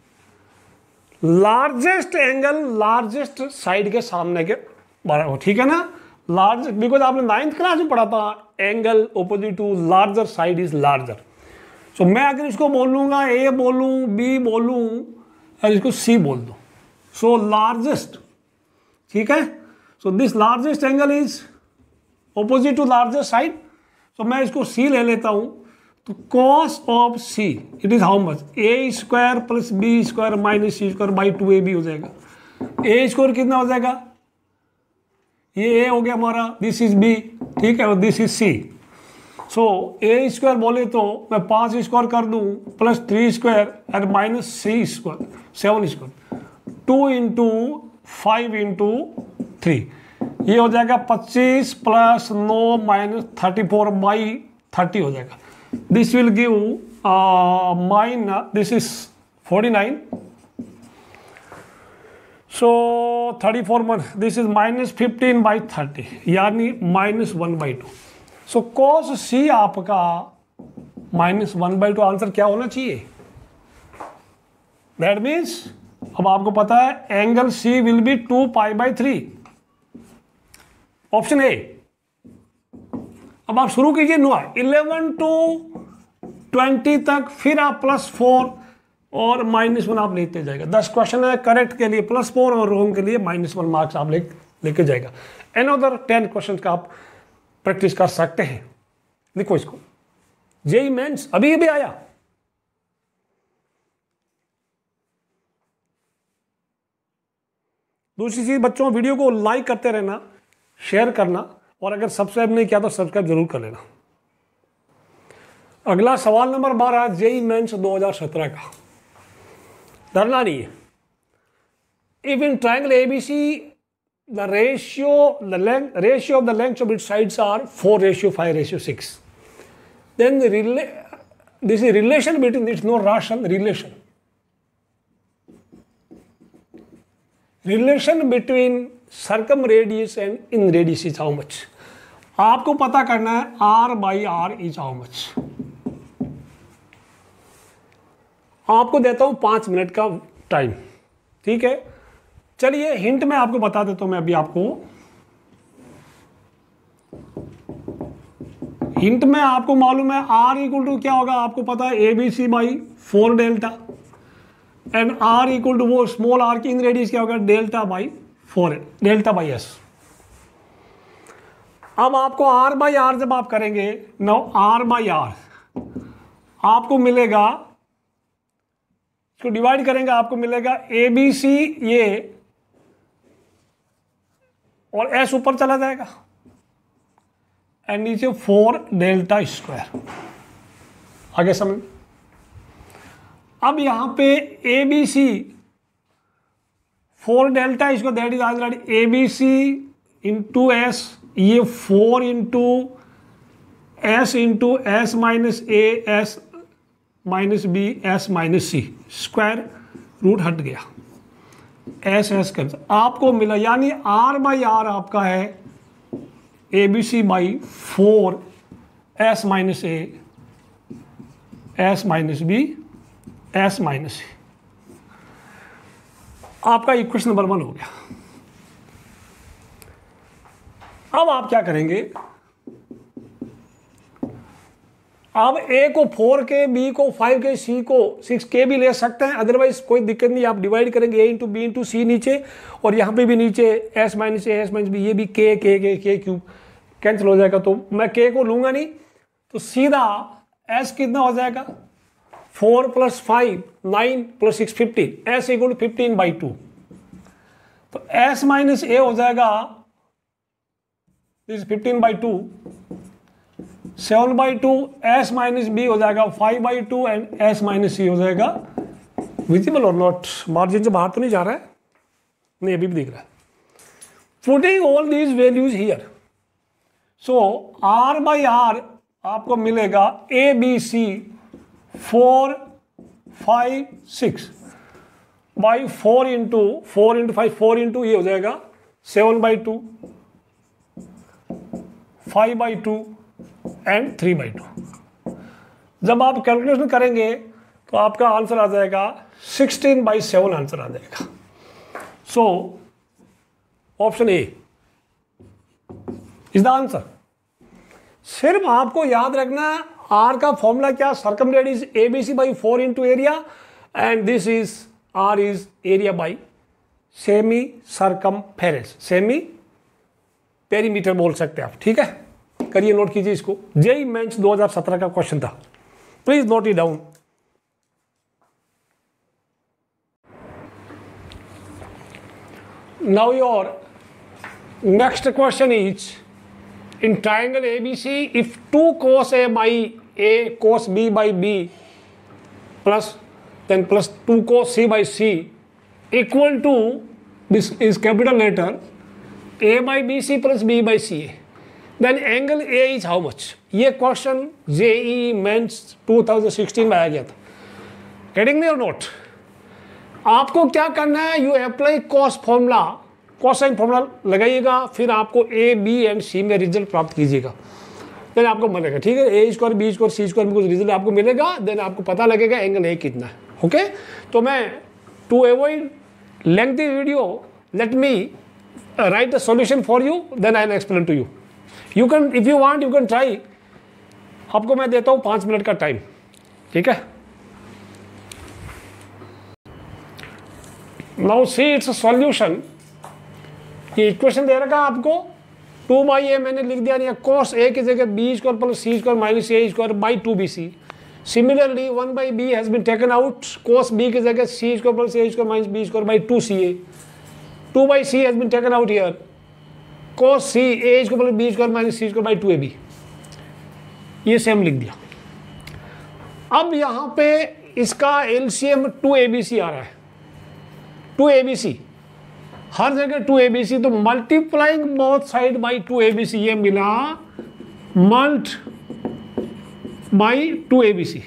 लार्जेस्ट एंगल लार्जेस्ट साइड के सामने के बराबर, ठीक है ना। लार्ज बिकॉज आपने 9th क्लास में पढ़ा था angle opposite to larger side is larger. So मैं अगर इसको बोल लूंगा ए बोलूं बी बोलूं और इसको सी बोल दूं, सो लार्जेस्ट, ठीक है। So this largest angle is opposite to larger side, so मैं इसको सी ले लेता हूं, तो cos of C it is how much, A square plus B square minus C square by 2ab हो जाएगा। ए स्क्वायर कितना हो जाएगा, ये ए हो गया हमारा, दिस इज बी, ठीक है, और this is C. So A square बोले तो मैं 5 स्क्वायर कर दूं प्लस 3 स्क्वायर और minus C square 7 square, 2 into 5 into 3, ये हो जाएगा 25 प्लस 9 माइनस 34 बाई 30 हो जाएगा। This will give this is 49, so 34 this is minus 15 by 30 यानी माइनस 1/2। सो कॉस सी आपका माइनस 1/2 आंसर क्या होना चाहिए, दैट मीन्स अब आपको पता है angle C will be 2π/3, option A. अब आप शुरू कीजिए 11 to 20 तक, फिर आप +4 और -1 आप लेते जाएगा। 10 क्वेश्चन है, करेक्ट के लिए +4 और रॉन्ग के लिए -1 मार्क्स आप लेके जाएगा। अनदर 10 क्वेश्चन का आप प्रैक्टिस कर सकते हैं। देखो इसको, जेईई मेंस अभी भी आया, दूसरी चीज बच्चों वीडियो को लाइक करते रहना, शेयर करना, और अगर सब्सक्राइब नहीं किया तो सब्सक्राइब जरूर कर लेना। अगला सवाल नंबर 12 जेईई मेंस 2017 का, डरना नहीं है। If in triangle ABC the ratio of the length of its sides are 4:5:6, then this is relation between, it's no rational relation. Relation between circumradius and in radius is how much? आपको पता करना है R/R is how much. आपको देता हूं 5 minute का time, ठीक है। चलिए हिंट में आपको बता देता हूं, मैं अभी आपको हिंट में आपको मालूम है R इक्वल टू क्या होगा, आपको पता है ABC by 4 delta, and R equal to वो स्मॉल r की इन रेडियस क्या होगा, delta by 4 delta by S। अब आपको R/R जब आप करेंगे, नो R/R आपको मिलेगा, इसको डिवाइड करेंगे आपको मिलेगा ABC ये और S ऊपर चला जाएगा एंड नीचे 4 डेल्टा स्क्वायर। आगे समझ। अब यहां पे ABC 4 डेल्टा इसको that is already ABC into S, ये 4 into S into S minus A S minus B S minus C square root हट गया, S कैंसिल, आपको मिला यानी R/R आपका है ABC by 4 S minus A S minus B S minus C। आपका equation number 1 हो गया। अब आप क्या करेंगे, अब A को 4 के, B को 5 के, C को 6 के भी ले सकते हैं, अदरवाइज कोई दिक्कत नहीं, आप डिवाइड करेंगे A into B into C नीचे, और यहाँ पे भी नीचे S minus A S minus B, ये भी K क्यूब कैंसिल हो जाएगा, तो मैं K को लूंगा नहीं, तो सीधा S कितना हो जाएगा 4 + 5 9 + 6 15, S इक्वल टू 15/2, तो S माइनस A हो जाएगा दिस 15/2, 7/2, S माइनस B हो जाएगा 5/2 एंड S माइनस C हो जाएगा, विजिबल और नॉट, मार्जिन से बाहर तो नहीं जा रहा है, नहीं अभी भी दिख रहा है। Putting all these values here, so R/R आपको मिलेगा ABC 4 5 6 बाई 4 इंटू 5 4 इंटू ये हो जाएगा 7/2 5/2 एंड 3/2। जब आप कैलकुलेशन करेंगे तो आपका आंसर आ जाएगा 16/7 आंसर आ जाएगा। So option A is the answer. सिर्फ आपको याद रखना आर का फॉर्मूला क्या, circumradius ABC by 4 into area, and this is R is area by semi circumference, semi perimeter बोल सकते हैं आप, ठीक है। करिए, नोट कीजिए इसको, जेईई मेंस 2017 का क्वेश्चन था, please note it down. Now your next question is in triangle ABC, if 2 cos A by A cos B by B plus 2 cos C by C equal to, this is capital letter, A by BC plus B by CA, then angle A is how much? ये question JEE Mains 2016 में आया गया था। Getting me और note? आपको क्या करना है, you apply cos formula, cosine formula लगाइएगा, फिर आपको ए बी एंड सी में रिजल्ट प्राप्त कीजिएगा, देन आपको मिलेगा, ठीक है। A square B square C square में कुछ रिजल्ट आपको मिलेगा, देन आपको पता लगेगा एंगल ए कितना है, ओके। तो मैं to avoid lengthy video, let me write the solution for you, then I will explain to you. You can, if you want you can try. आपको मैं देता हूँ 5 मिनट का टाइम, ठीक है। Now see it's a solution. ये equation दे रखा आपको 2/a मैंने लिख दिया, नहीं cos a की जगह b square plus c square minus a square by 2bc। Similarly 1/b has been taken out, cos b की जगह c square plus a square minus b square by 2ca। 2/c has been taken out here, cos c a square plus b square minus c square by 2ab। ये same लिख दिया। अब यहाँ पे इसका LCM 2abc आ रहा है, 2abc हर जगह 2abc, तो multiplying both side by 2abc, ये मिला malt by 2ABC।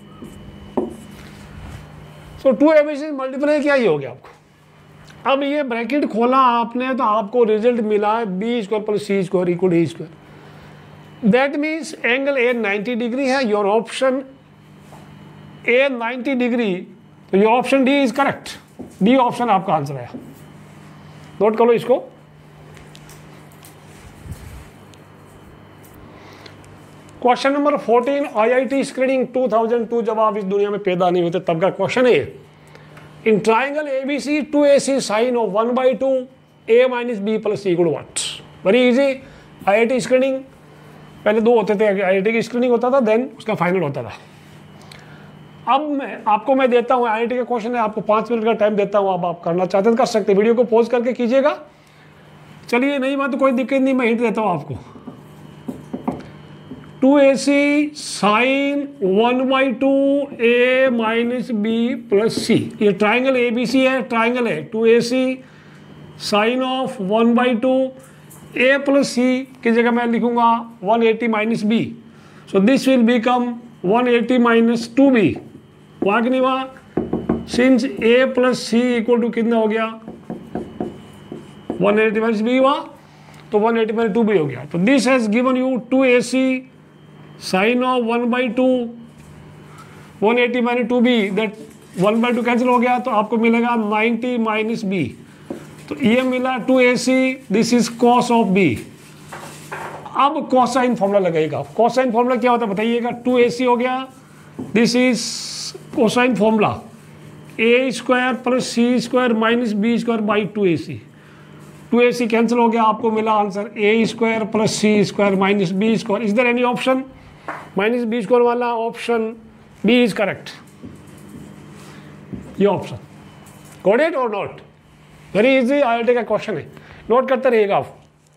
So 2ABC multiply किया, ये हो गया आपको। अब ये ब्रैकेट खोला आपने तो आपको रिजल्ट मिला B square plus C square equal A square. That means angle A 90 degree है। योर ऑप्शन ए 90 डिग्री, तो your option D is correct. D option आपका आंसर है। नोट कर लो इसको। क्वेश्चन नंबर 14 IIT स्क्रीनिंग 2002, जब आप इस दुनिया में पैदा नहीं होते तब का क्वेश्चन है। In triangle ABC 2AC sine of 1/2 A minus B plus C equal what. Very easy. IIT screening पहले 2 होते थे, IIT की स्क्रीनिंग होता था, देन उसका फाइनल होता था। अब मैं देता हूँ IIT का क्वेश्चन है, आपको 5 मिनट का टाइम देता हूँ। अब आप करना चाहते हैं कर सकते हैं, वीडियो को पॉज करके कीजिएगा। चलिए नहीं बात तो कोई दिक्कत नहीं, मैं हिंट देता हूँ आपको। 2AC sine 1/2 A minus B plus C. ये ट्राइंगल ABC है, ट्राइंगल है 2AC sine of 1/2 A plus C की जगह मैं लिखूंगा 180 minus B. So this will become 180 minus 2B। वहाँ कि नहीं वहाँ, since A plus C equal to कितना हो गया 180 माइनस बी हुआ, तो 180 माइनस 2B हो गया। तो this has given you 2AC sine of 1/2 180 minus 2B, that 1/2 cancel हो गया, तो आपको मिलेगा 90 माइनस बी। तो ये मिला 2AC, this is cos of B। अब कोसाइन फॉर्मूला लगेगा। कोसाइन फॉर्मूला क्या होता है बताइएगा। 2AC हो गया, this is cosine formula A square plus C square minus B square by 2AC। 2AC cancel हो गया, आपको मिला answer A square plus C square minus B square. Is there any option? Minus B square वाला option B is correct. ये option got it और not? Very easy, IIT का question है, note करते रहिएगा आप।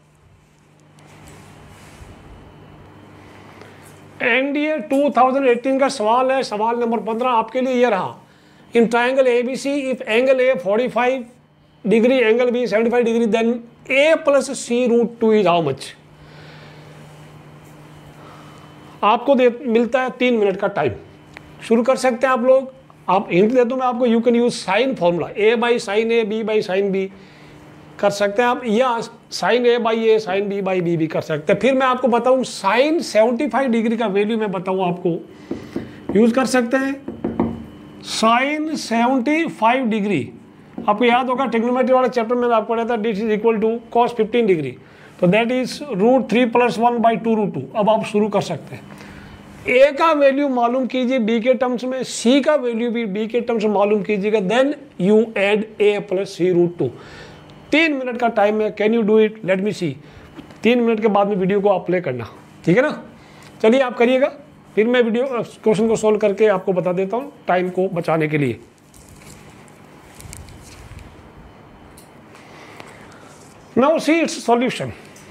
NDA 2018 का सवाल है, सवाल नंबर 15 आपके लिए ये रहा। In triangle ABC if angle A 45 degree angle B 75 degree then A plus C root 2 is how much. आपको मिलता है 3 मिनट का टाइम। शुरू कर सकते हैं आप लोग। आप हिंट दे दूं मैं आपको, you can use sine formula A by sine A B by sine B कर सकते हैं आप, या sine A by A sine B by B भी कर सकते हैं। फिर मैं आपको बताऊं साइन 75 डिग्री का वैल्यू मैं बताऊं आपको, यूज कर सकते हैं साइन 75 डिग्री। आपको याद होगा ट्रिग्नोमेट्री वाले चैप्टर में आपको पढ़ा था this is equal to cos 15 degree, तो दैट इज √3 + 1/2√2। अब आप शुरू कर सकते हैं। A का वैल्यू मालूम कीजिए B के टर्म्स में, C का वैल्यू भी B के टर्म्स में मालूम कीजिएगा, then you add A plus C root 2। 3 minute का टाइम है, can you do it? Let me see. 3 minute के बाद में वीडियो को आप प्ले करना, ठीक है ना? चलिए आप करिएगा, फिर मैं वीडियो क्वेश्चन को सॉल्व करके आपको बता देता हूँ टाइम को बचाने के लिए। Now see it's solution.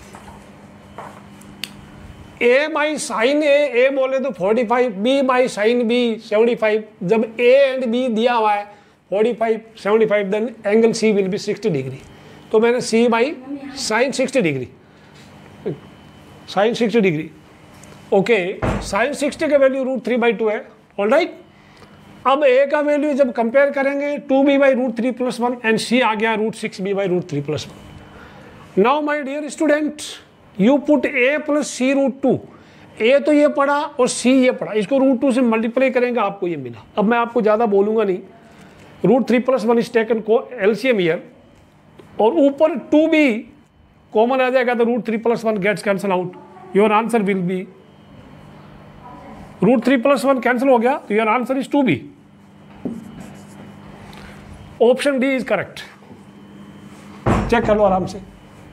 A by sine A बोले तो 45, B बाई साइन B 75। जब A एंड B दिया हुआ है 45 75, then angle C will be 60 degree. तो मैंने C by sine 60 degree, sine 60 degree, okay. Sine 60 का वैल्यू √3/2 है, ऑल राइट। अब A का वैल्यू जब कंपेयर करेंगे 2B/√3 + 1 एंड C आ गया √6B/√3 + 1। Now my dear student, you put A plus C √2। A तो ये पढ़ा और C ये पढ़ा, इसको √2 से मल्टीप्लाई करेंगे, आपको ये मिला। अब मैं आपको ज़्यादा बोलूँगा नहीं, √3 + 1 इज टेकन को LCM ईयर, और ऊपर 2B कॉमन आ जाएगा, तो √3 + 1 gets cancel out. Your answer will be √3 + 1 cancel हो गया, तो your answer is 2B। Option D is correct. Check कर लो आराम से,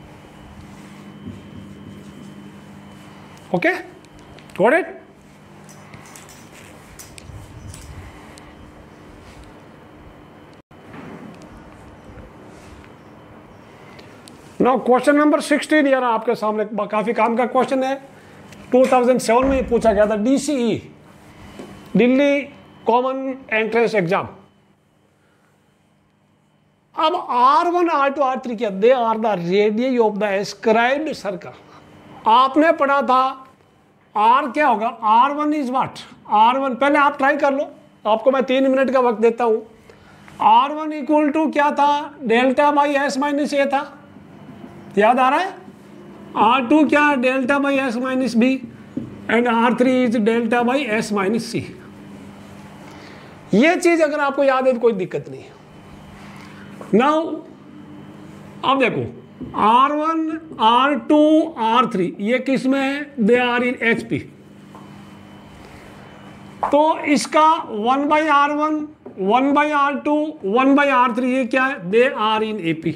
okay, got it? Now question number 16 यार आपके सामने काफी काम का क्वेश्चन है। 2007 में पूछा गया था, DCE Delhi common entrance exam. अब R1 R2 R3 क्या, they are the radius of the escribed circle. आपने पढ़ा था आर क्या होगा, R1 इज व्हाट, R1 पहले आप ट्राई कर लो, आपको मैं 3 मिनट का वक्त देता हूं। R1 इक्वल टू क्या था, delta by S minus A था, याद आ रहा है। R2 क्या, delta by S minus B, and R3 is delta by S minus C. ये चीज अगर आपको याद है तो कोई दिक्कत नहीं है। नाउ अब देखो R1, R2, R3 ये किस में है, दे आर इन HP। तो इसका 1/R1, 1/R2, 1/R3 ये क्या है, they are in AP।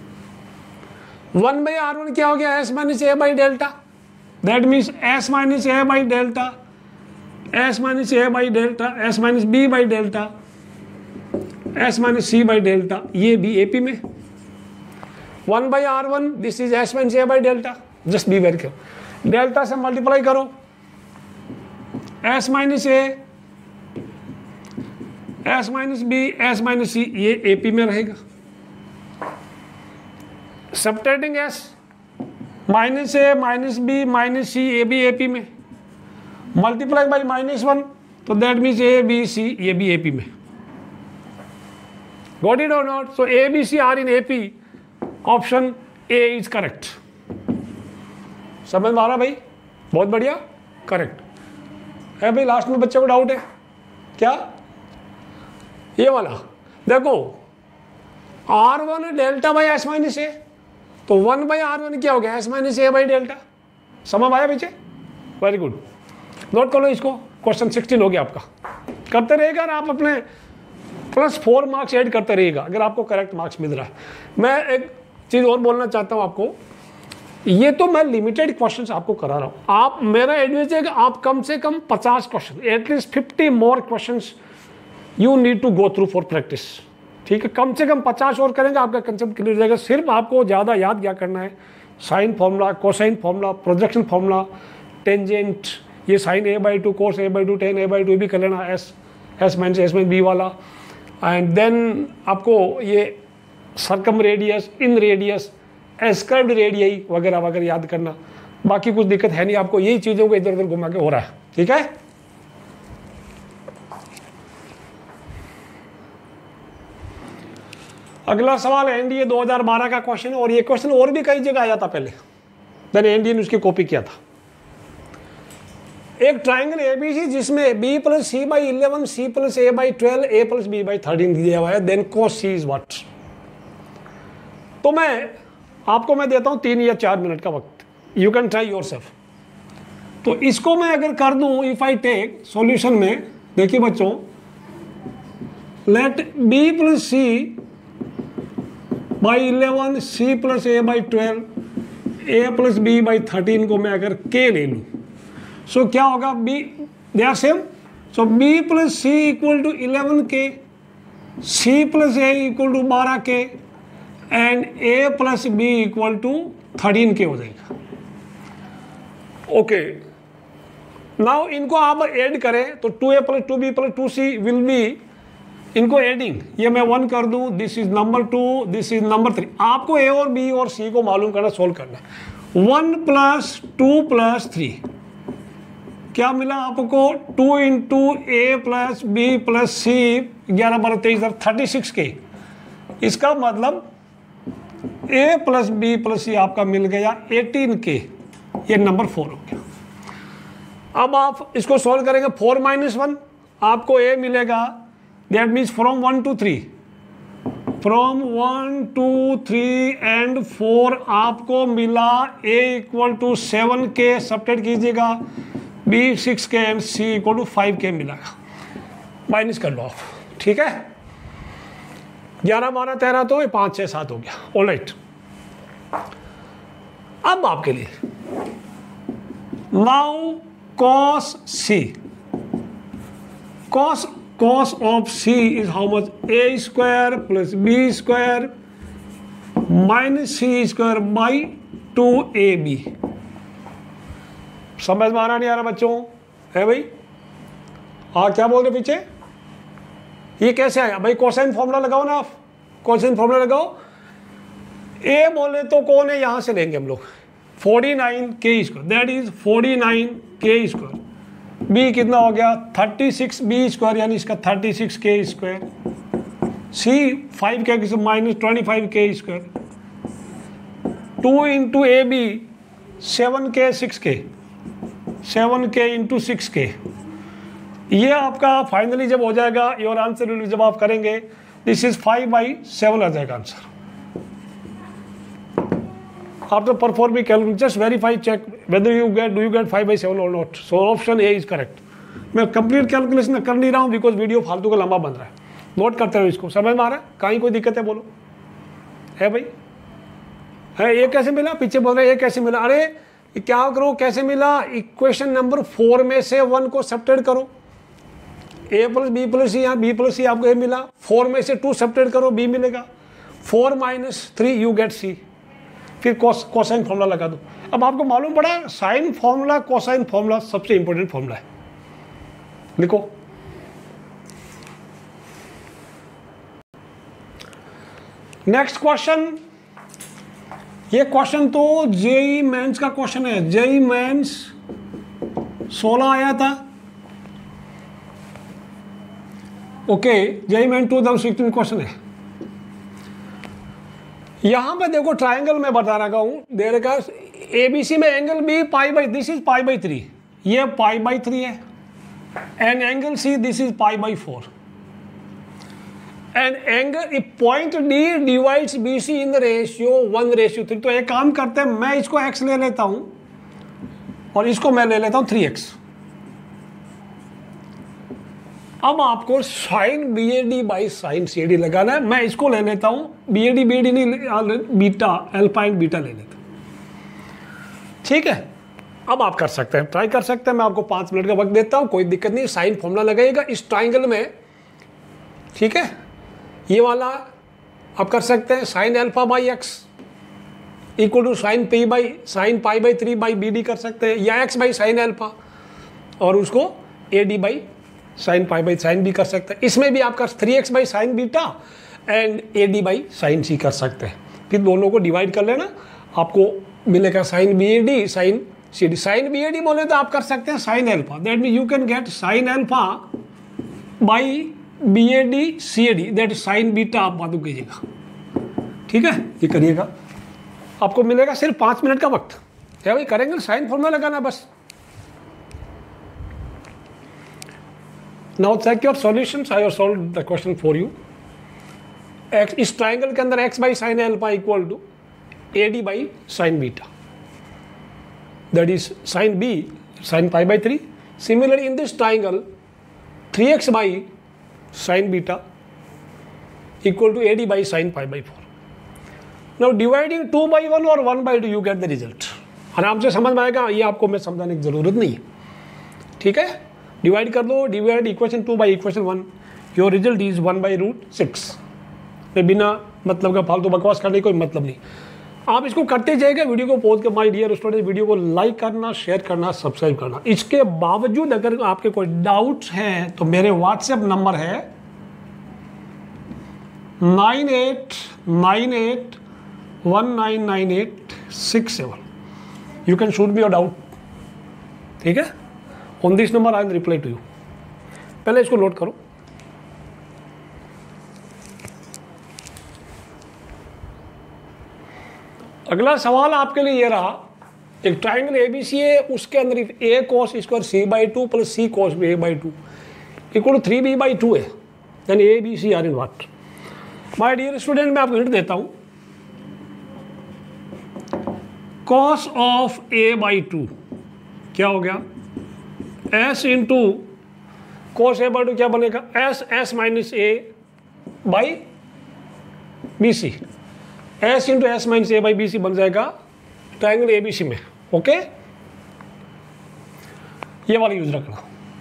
1/R1 क्या हो गया, S minus A by delta, that means S minus A by delta, S minus A by delta, S minus B by delta, S minus C by delta, ये भी AP में। 1/R1 this is S minus A by delta, just be very careful, delta से multiply करो, S minus A, S minus B, S minus C, ये AP में रहेगा। Subtracting S, minus A minus B minus C, ये भी AP में, multiply by -1, तो that means A B C, ये भी AP में। गॉट इट और not? So A B C are in AP, option A is correct. समझ में आ रहा भाई, बहुत बढ़िया, करेक्ट है भाई। लास्ट में बच्चे को डाउट है क्या, ये वाला देखो, R1 delta by S minus ए, तो 1/R1 क्या हो गया, S minus A by delta. समझ आया पीछे, वेरी गुड, नोट कर लो इसको। क्वेश्चन 16 हो गया आपका। करते रहेगा आप अपने +4 मार्क्स ऐड करते रहेगा अगर आपको करेक्ट मार्क्स मिल रहा है। मैं एक चीज़ और बोलना चाहता हूँ आपको, ये तो मैं लिमिटेड क्वेश्चंस आपको करा रहा हूँ, आप मेरा एडवाइस है कि आप कम से कम 50 question, at least 50 more questions you need to go through for practice. ठीक है, कम से कम 50 और करेंगे, आपका कंसेप्ट क्लियर हो जाएगा। सिर्फ आपको ज़्यादा याद क्या करना है, sine formula, cosine formula, projection formula, tangent, ये sine A/2, cos A/2, tan A/2 भी कर लेना, S माइनस बी वाला, एंड देन आपको ये circumradius, inradius, escribed radii वगैरह वगैरह याद करना। बाकी कुछ दिक्कत है नहीं आपको, यही चीज़ों को इधर उधर घुमा के हो रहा है। ठीक है, अगला सवाल एनडीए 2012 का क्वेश्चन, और ये क्वेश्चन और भी कई जगह आया था पहले, मैंने एनडीए ने उसकी कॉपी किया था। एक ट्राइंगल एबीसी जिसमें b + c/11, c + a/12, a + b/13 दिया हुआ है, then cos c is what. तो मैं देता हूं 3 या 4 मिनट का वक्त, यू कैन ट्राई योरसेल्फ। तो इसको मैं अगर कर दूं, इफ आई टेक सॉल्यूशन में, देखिए बच्चों, late b + c/11, c + a/12, a + b/13 को मैं अगर k ले लूं, सो क्या होगा, b they are same, so b + c = 11k, c + a = 12k, and a + b = 13k हो जाएगा। ओके, नाउ इनको आप ऐड करें तो 2a + 2b + 2c will be, इनको एडिंग, ये मैं 1 कर दूं, this is number 2, this is number 3। आपको a और b और c को मालूम करना, सोल्व करना। 1 + 2 + 3 क्या मिला आपको, 2 × a + b + c, 11 12 23 36k। इसका मतलब a + b + c आपका मिल गया 18k, ये नंबर 4 हो गया। अब आप इसको सॉल्व करेंगे, 4 - 1 आपको a मिलेगा, that means from 1 to 3, from 1 to 3 and 4 आपको मिला a = 7k, सब्ट्रैक्ट कीजिएगा, b 6k and c = 5k मिलेगा, माइनस कर लो आप। ठीक है, 11 12 13 तो 5 6 7 हो गया। ऑलराइट, अब आपके लिए now cos c, cos of c is how much, a² + b² - c² / 2ab। समझ में आ रहा नहीं आ रहा बच्चों, है भाई? क्या बोल रहे पीछे, ये कैसे आया भाई? कोसाइन फॉर्मूला लगाओ ना, आप कोसाइन फॉर्मूला लगाओ। ए बोले तो कौन है, यहां से लेंगे हम लोग, 49 के स्क्वायर, दैट इज 49 के स्क्वायर। बी कितना हो गया 36 बी स्क्वायर, यानी इसका 36 के स्क्वायर। सी 5 के माइनस 25 के स्क्वायर। 2 इंटू ए बी 7 के 6 के, 7 के इंटू 6 के। ये आपका फाइनली जब हो जाएगा योर आंसर, जब आप करेंगे दिस इज 5/7 आ जाएगा आंसर। After performing calculation, just verify, check whether do you get 5/7 or not. So option A is correct. मैं कंप्लीट कैलकुलेशन कर नहीं रहा हूँ बिकॉज वीडियो फालतू का लंबा बन रहा है। नोट करते रहो इसको, समझ में आ रहा है? कहीं कोई दिक्कत है बोलो, है भाई? है ये कैसे मिला? पीछे बोल रहे ये कैसे मिला? अरे क्या करो, कैसे मिला? इक्वेशन नंबर 4 में से 1 को सब्ट्रैक्ट करो। a plus B plus C, यहाँ बी प्लस सी आपको ए मिला। 4 में से 2 सब्ट्रैक्ट करो, बी मिलेगा। 4 - 3 यू गेट सी। फिर कोसाइन फॉर्मूला लगा दो। अब आपको मालूम पड़ा साइन फॉर्मूला कोसाइन फॉर्मूला सबसे इंपॉर्टेंट फॉर्मूला है। लिखो नेक्स्ट क्वेश्चन। ये क्वेश्चन तो जेई मेंस का क्वेश्चन है। जेई मेंस 16 आया था। ओके, जेई मेंस 2016 क्वेश्चन है। यहां पे देखो ट्रायंगल में बता रहा हूं, दे रखा एबीसी में angle B pi this is π/3, ये π/3 है। And angle C this is π/4। And angle point D divides BC in the ratio 1:3। तो एक काम करते हैं, मैं इसको x ले लेता हूं और इसको मैं ले लेता हूं 3x। अब आपको sine BAD by sine CD लगाना है। मैं इसको ले लेता हूं, BAD नहीं, बीटा अल्फा एंड बीटा ले लेता हूं। ठीक है, अब आप कर सकते हैं, ट्राई कर सकते हैं। मैं आपको 5 मिनट का वक्त देता हूं, कोई दिक्कत नहीं। साइन फॉर्मूला लगाइएगा इस ट्राइंगल में, ठीक है। ये वाला आप कर सकते हैं, sine alpha by x equal to sine π/3 by BD कर सकते हैं, या x बाई साइन अल्फा और उसको AD बाई साइन π/साइन भी कर सकते हैं। इसमें भी आप कर 3x by sine beta and AD by sine C कर सकते हैं। फिर दोनों को डिवाइड कर लेना, आपको मिलेगा sine BAD sine CD। Sine BAD बोले तो आप कर सकते हैं sine alpha, that mean you can get sine alpha by BAD CD, that sine beta आप मालूम कीजिएगा। ठीक है, ये करिएगा, आपको मिलेगा सिर्फ 5 मिनट का वक्त है भाई। करेंगे साइन फॉर्मूला लगाना बस। Now check your solutions. I have solved the question for you. X इस ट्राइंगल के अंदर x by sine alpha equal to AD by sine beta, that is sine B sine π/3। Similarly in this triangle 3x by sine beta equal to AD by sine π/4। Now dividing 2/1 और 1/2 you get the result। आराम से समझ में आएगा, ये आपको मैं समझाने की जरूरत नहीं है। ठीक है, डिवाइड कर दो, divide equation 2 by equation 1, your result is 1/√6। मैं बिना मतलब का फालतू बकवास करने कोई मतलब नहीं। आप इसको करते जाइएगा, वीडियो को पॉज कर, माय डियर स्टूडेंट, वीडियो को लाइक करना, शेयर करना, सब्सक्राइब करना। इसके बावजूद अगर आपके कोई डाउट्स हैं तो मेरे व्हाट्सएप नंबर है 9898199867। You can shoot me your doubt. ठीक है, on this number I will reply to you. पहले इसको नोट करो। अगला सवाल आपके लिए ये रहा, एक ट्राइंगल ABC है, उसके अंदर A cos square C/2 plus C cos A/2 equal to 3B/2 है, यानी ABC are in what. My dear student, मैं आपको हिंट देता हूं, cos ऑफ A/2 क्या हो गया, S इंटू cos A/2 क्या बनेगा, S minus A by BC। S into S minus A by BC बन जाएगा ट्राइंगल ABC में। ओके, ये वाला यूज रखना।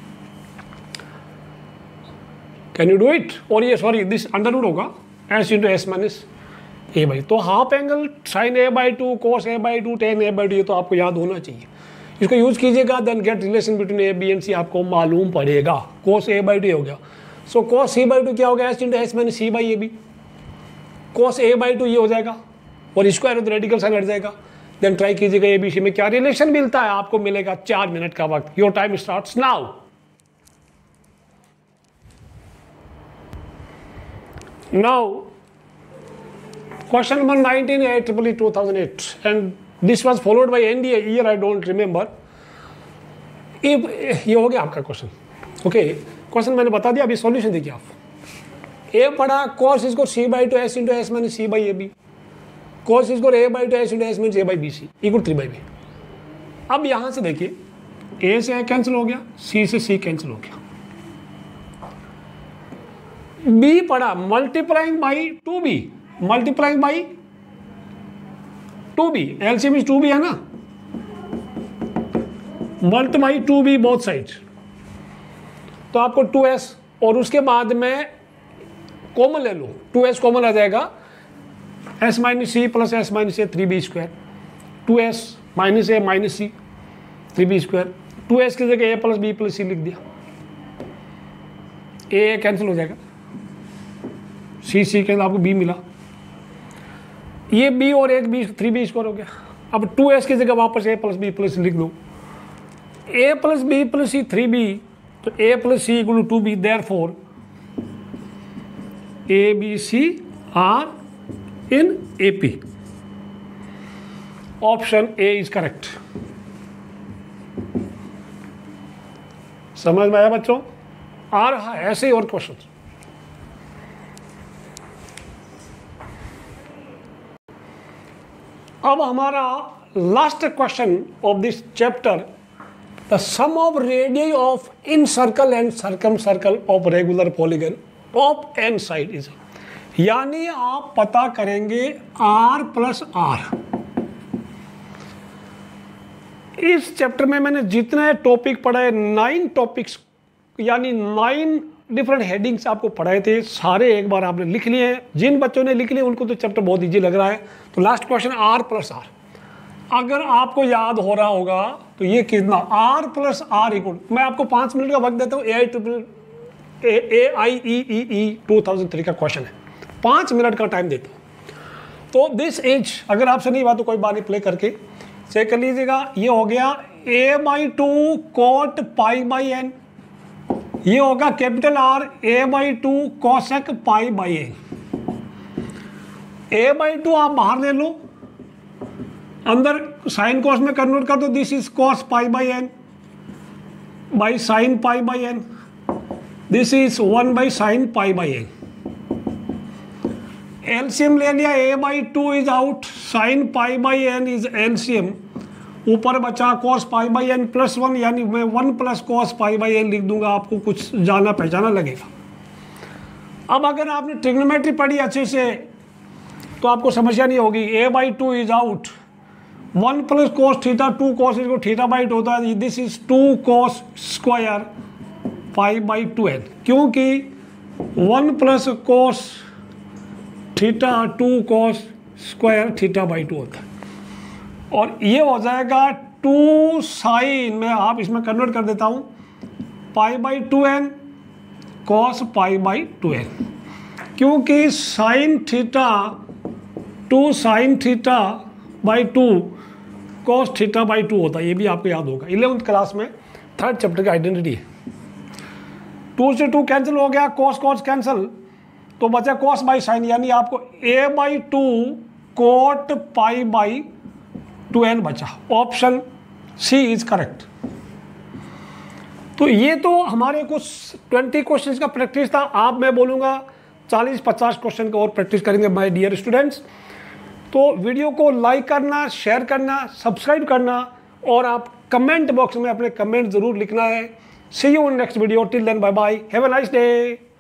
Can you do it? और ये सॉरी दिस अंडर होगा S into S minus A by. तो half angle sine A/2 cos A/2 tan A/2, ये तो आपको याद होना चाहिए। इसको यूज कीजिएगा, then get relation between A B and C आपको मालूम पड़ेगा। cos A/2 हो गया, सो cos C/2 क्या हो गया, S into S minus C by AB। cos A/2 ये हो जाएगा और स्क्वायर हो तो रेडिकल साइन हट जाएगा, देन ट्राई कीजिएगा एबीसी में क्या रिलेशन मिलता है, आपको मिलेगा 4 मिनट का वक्त। Your time starts now. Now question number 19 है AEEE 2008 and this was followed by NDA year I don't remember. ये हो गया आपका क्वेश्चन। ओके, क्वेश्चन मैंने बता दिया, अभी सॉल्यूशन देखिए आप। ए पढ़ा cos इसको c/2 s × s - c/ab, cos इसको a/2 s × s - a/bc = 3/b। अब यहां से देखिए a से a कैंसिल हो गया, c से c कैंसिल हो गया। b पढ़ा multiplying by 2b, multiplying by 2b, LCM is 2b है ना, malt by 2b both side, तो आपको 2s और उसके बाद में कॉमन ले लो, 2s कॉमन आ जाएगा, s - c + s - a 3b², 2s - a - c 3b², 2s की जगह a + b + c लिख दिया, a कैंसिल हो जाएगा, c के आपको b मिला, ये b और एक b 3b² हो गया। अब 2s की जगह वापस a + b + c लिख दो, a + b + c 3b, तो a + c = 2b, therefore a b c are in AP। Option A is correct. समझ में आया बच्चों? आ रहा है ऐसे ही और क्वेश्चन। अब हमारा last question of this chapter, the sum of radius of incircle and circumcircle of regular polygon of n side is, यानी आप पता करेंगे r + r। इस चैप्टर में मैंने जितने टॉपिक पढ़ाए, 9 टॉपिक्स यानी 9 डिफरेंट हेडिंग्स आपको पढ़ाए थे, सारे एक बार आपने लिख लिए हैं। जिन बच्चों ने लिख लिए उनको तो चैप्टर बहुत इजी लग रहा है। तो लास्ट क्वेश्चन r + r, अगर आपको याद हो रहा होगा तो ये कितना r + r = मैं आपको 5 मिनट का वक्त देता हूँ। AIEEE 2003 का क्वेश्चन है, 5 मिनट का टाइम देता हूँ। तो दिस इज, अगर आपसे नहीं बात तो कोई बात नहीं, प्ले करके चेक कर लीजिएगा। ये हो गया a/2 cot π/n, ये होगा capital R a/2 cosec π/n। a/2 आप बाहर ले लो, अंदर साइन कॉस में कन्वर्ट कर दो, this is cos π/n by sine π/n, this is 1/sin π/n। LCM ले लिया, a/2 is out, sine π/n is LCM, ऊपर बचा cos π/n +1, यानी मैं 1 + cos π/n लिख दूंगा, आपको कुछ जाना पहचाना लगेगा। अब अगर आपने ट्रिग्नोमेट्री पढ़ी अच्छे से तो आपको समस्या नहीं होगी। a/2 is out, 1 + cos θ, 2 cos इसको θ/8 होता है, this is 2 cos square π/2n, क्योंकि 1 + cos θ 2 cos स्क्वायर θ/2 होता है। और ये हो जाएगा 2 sin, मैं आप इसमें कन्वर्ट कर देता हूँ, π/2n cos π/2n, क्योंकि sin θ 2 sin θ/2 cos θ/2 होता है। ये भी आपको याद होगा, 11th क्लास में 3rd चैप्टर की आइडेंटिटी है। 2 से 2 कैंसिल हो गया, cos cos कैंसिल, तो बचा cos बाई साइन, यानी आपको a/2 cot π/2n बचा। Option C is correct. तो ये तो हमारे कुछ 20 क्वेश्चंस का प्रैक्टिस था। आप, मैं बोलूँगा 40-50 क्वेश्चन का और प्रैक्टिस करेंगे माय डियर स्टूडेंट्स। तो वीडियो को लाइक करना, शेयर करना, सब्सक्राइब करना, और आप कमेंट बॉक्स में अपने कमेंट ज़रूर लिखना है। See you in next video, till then bye bye, have a nice day.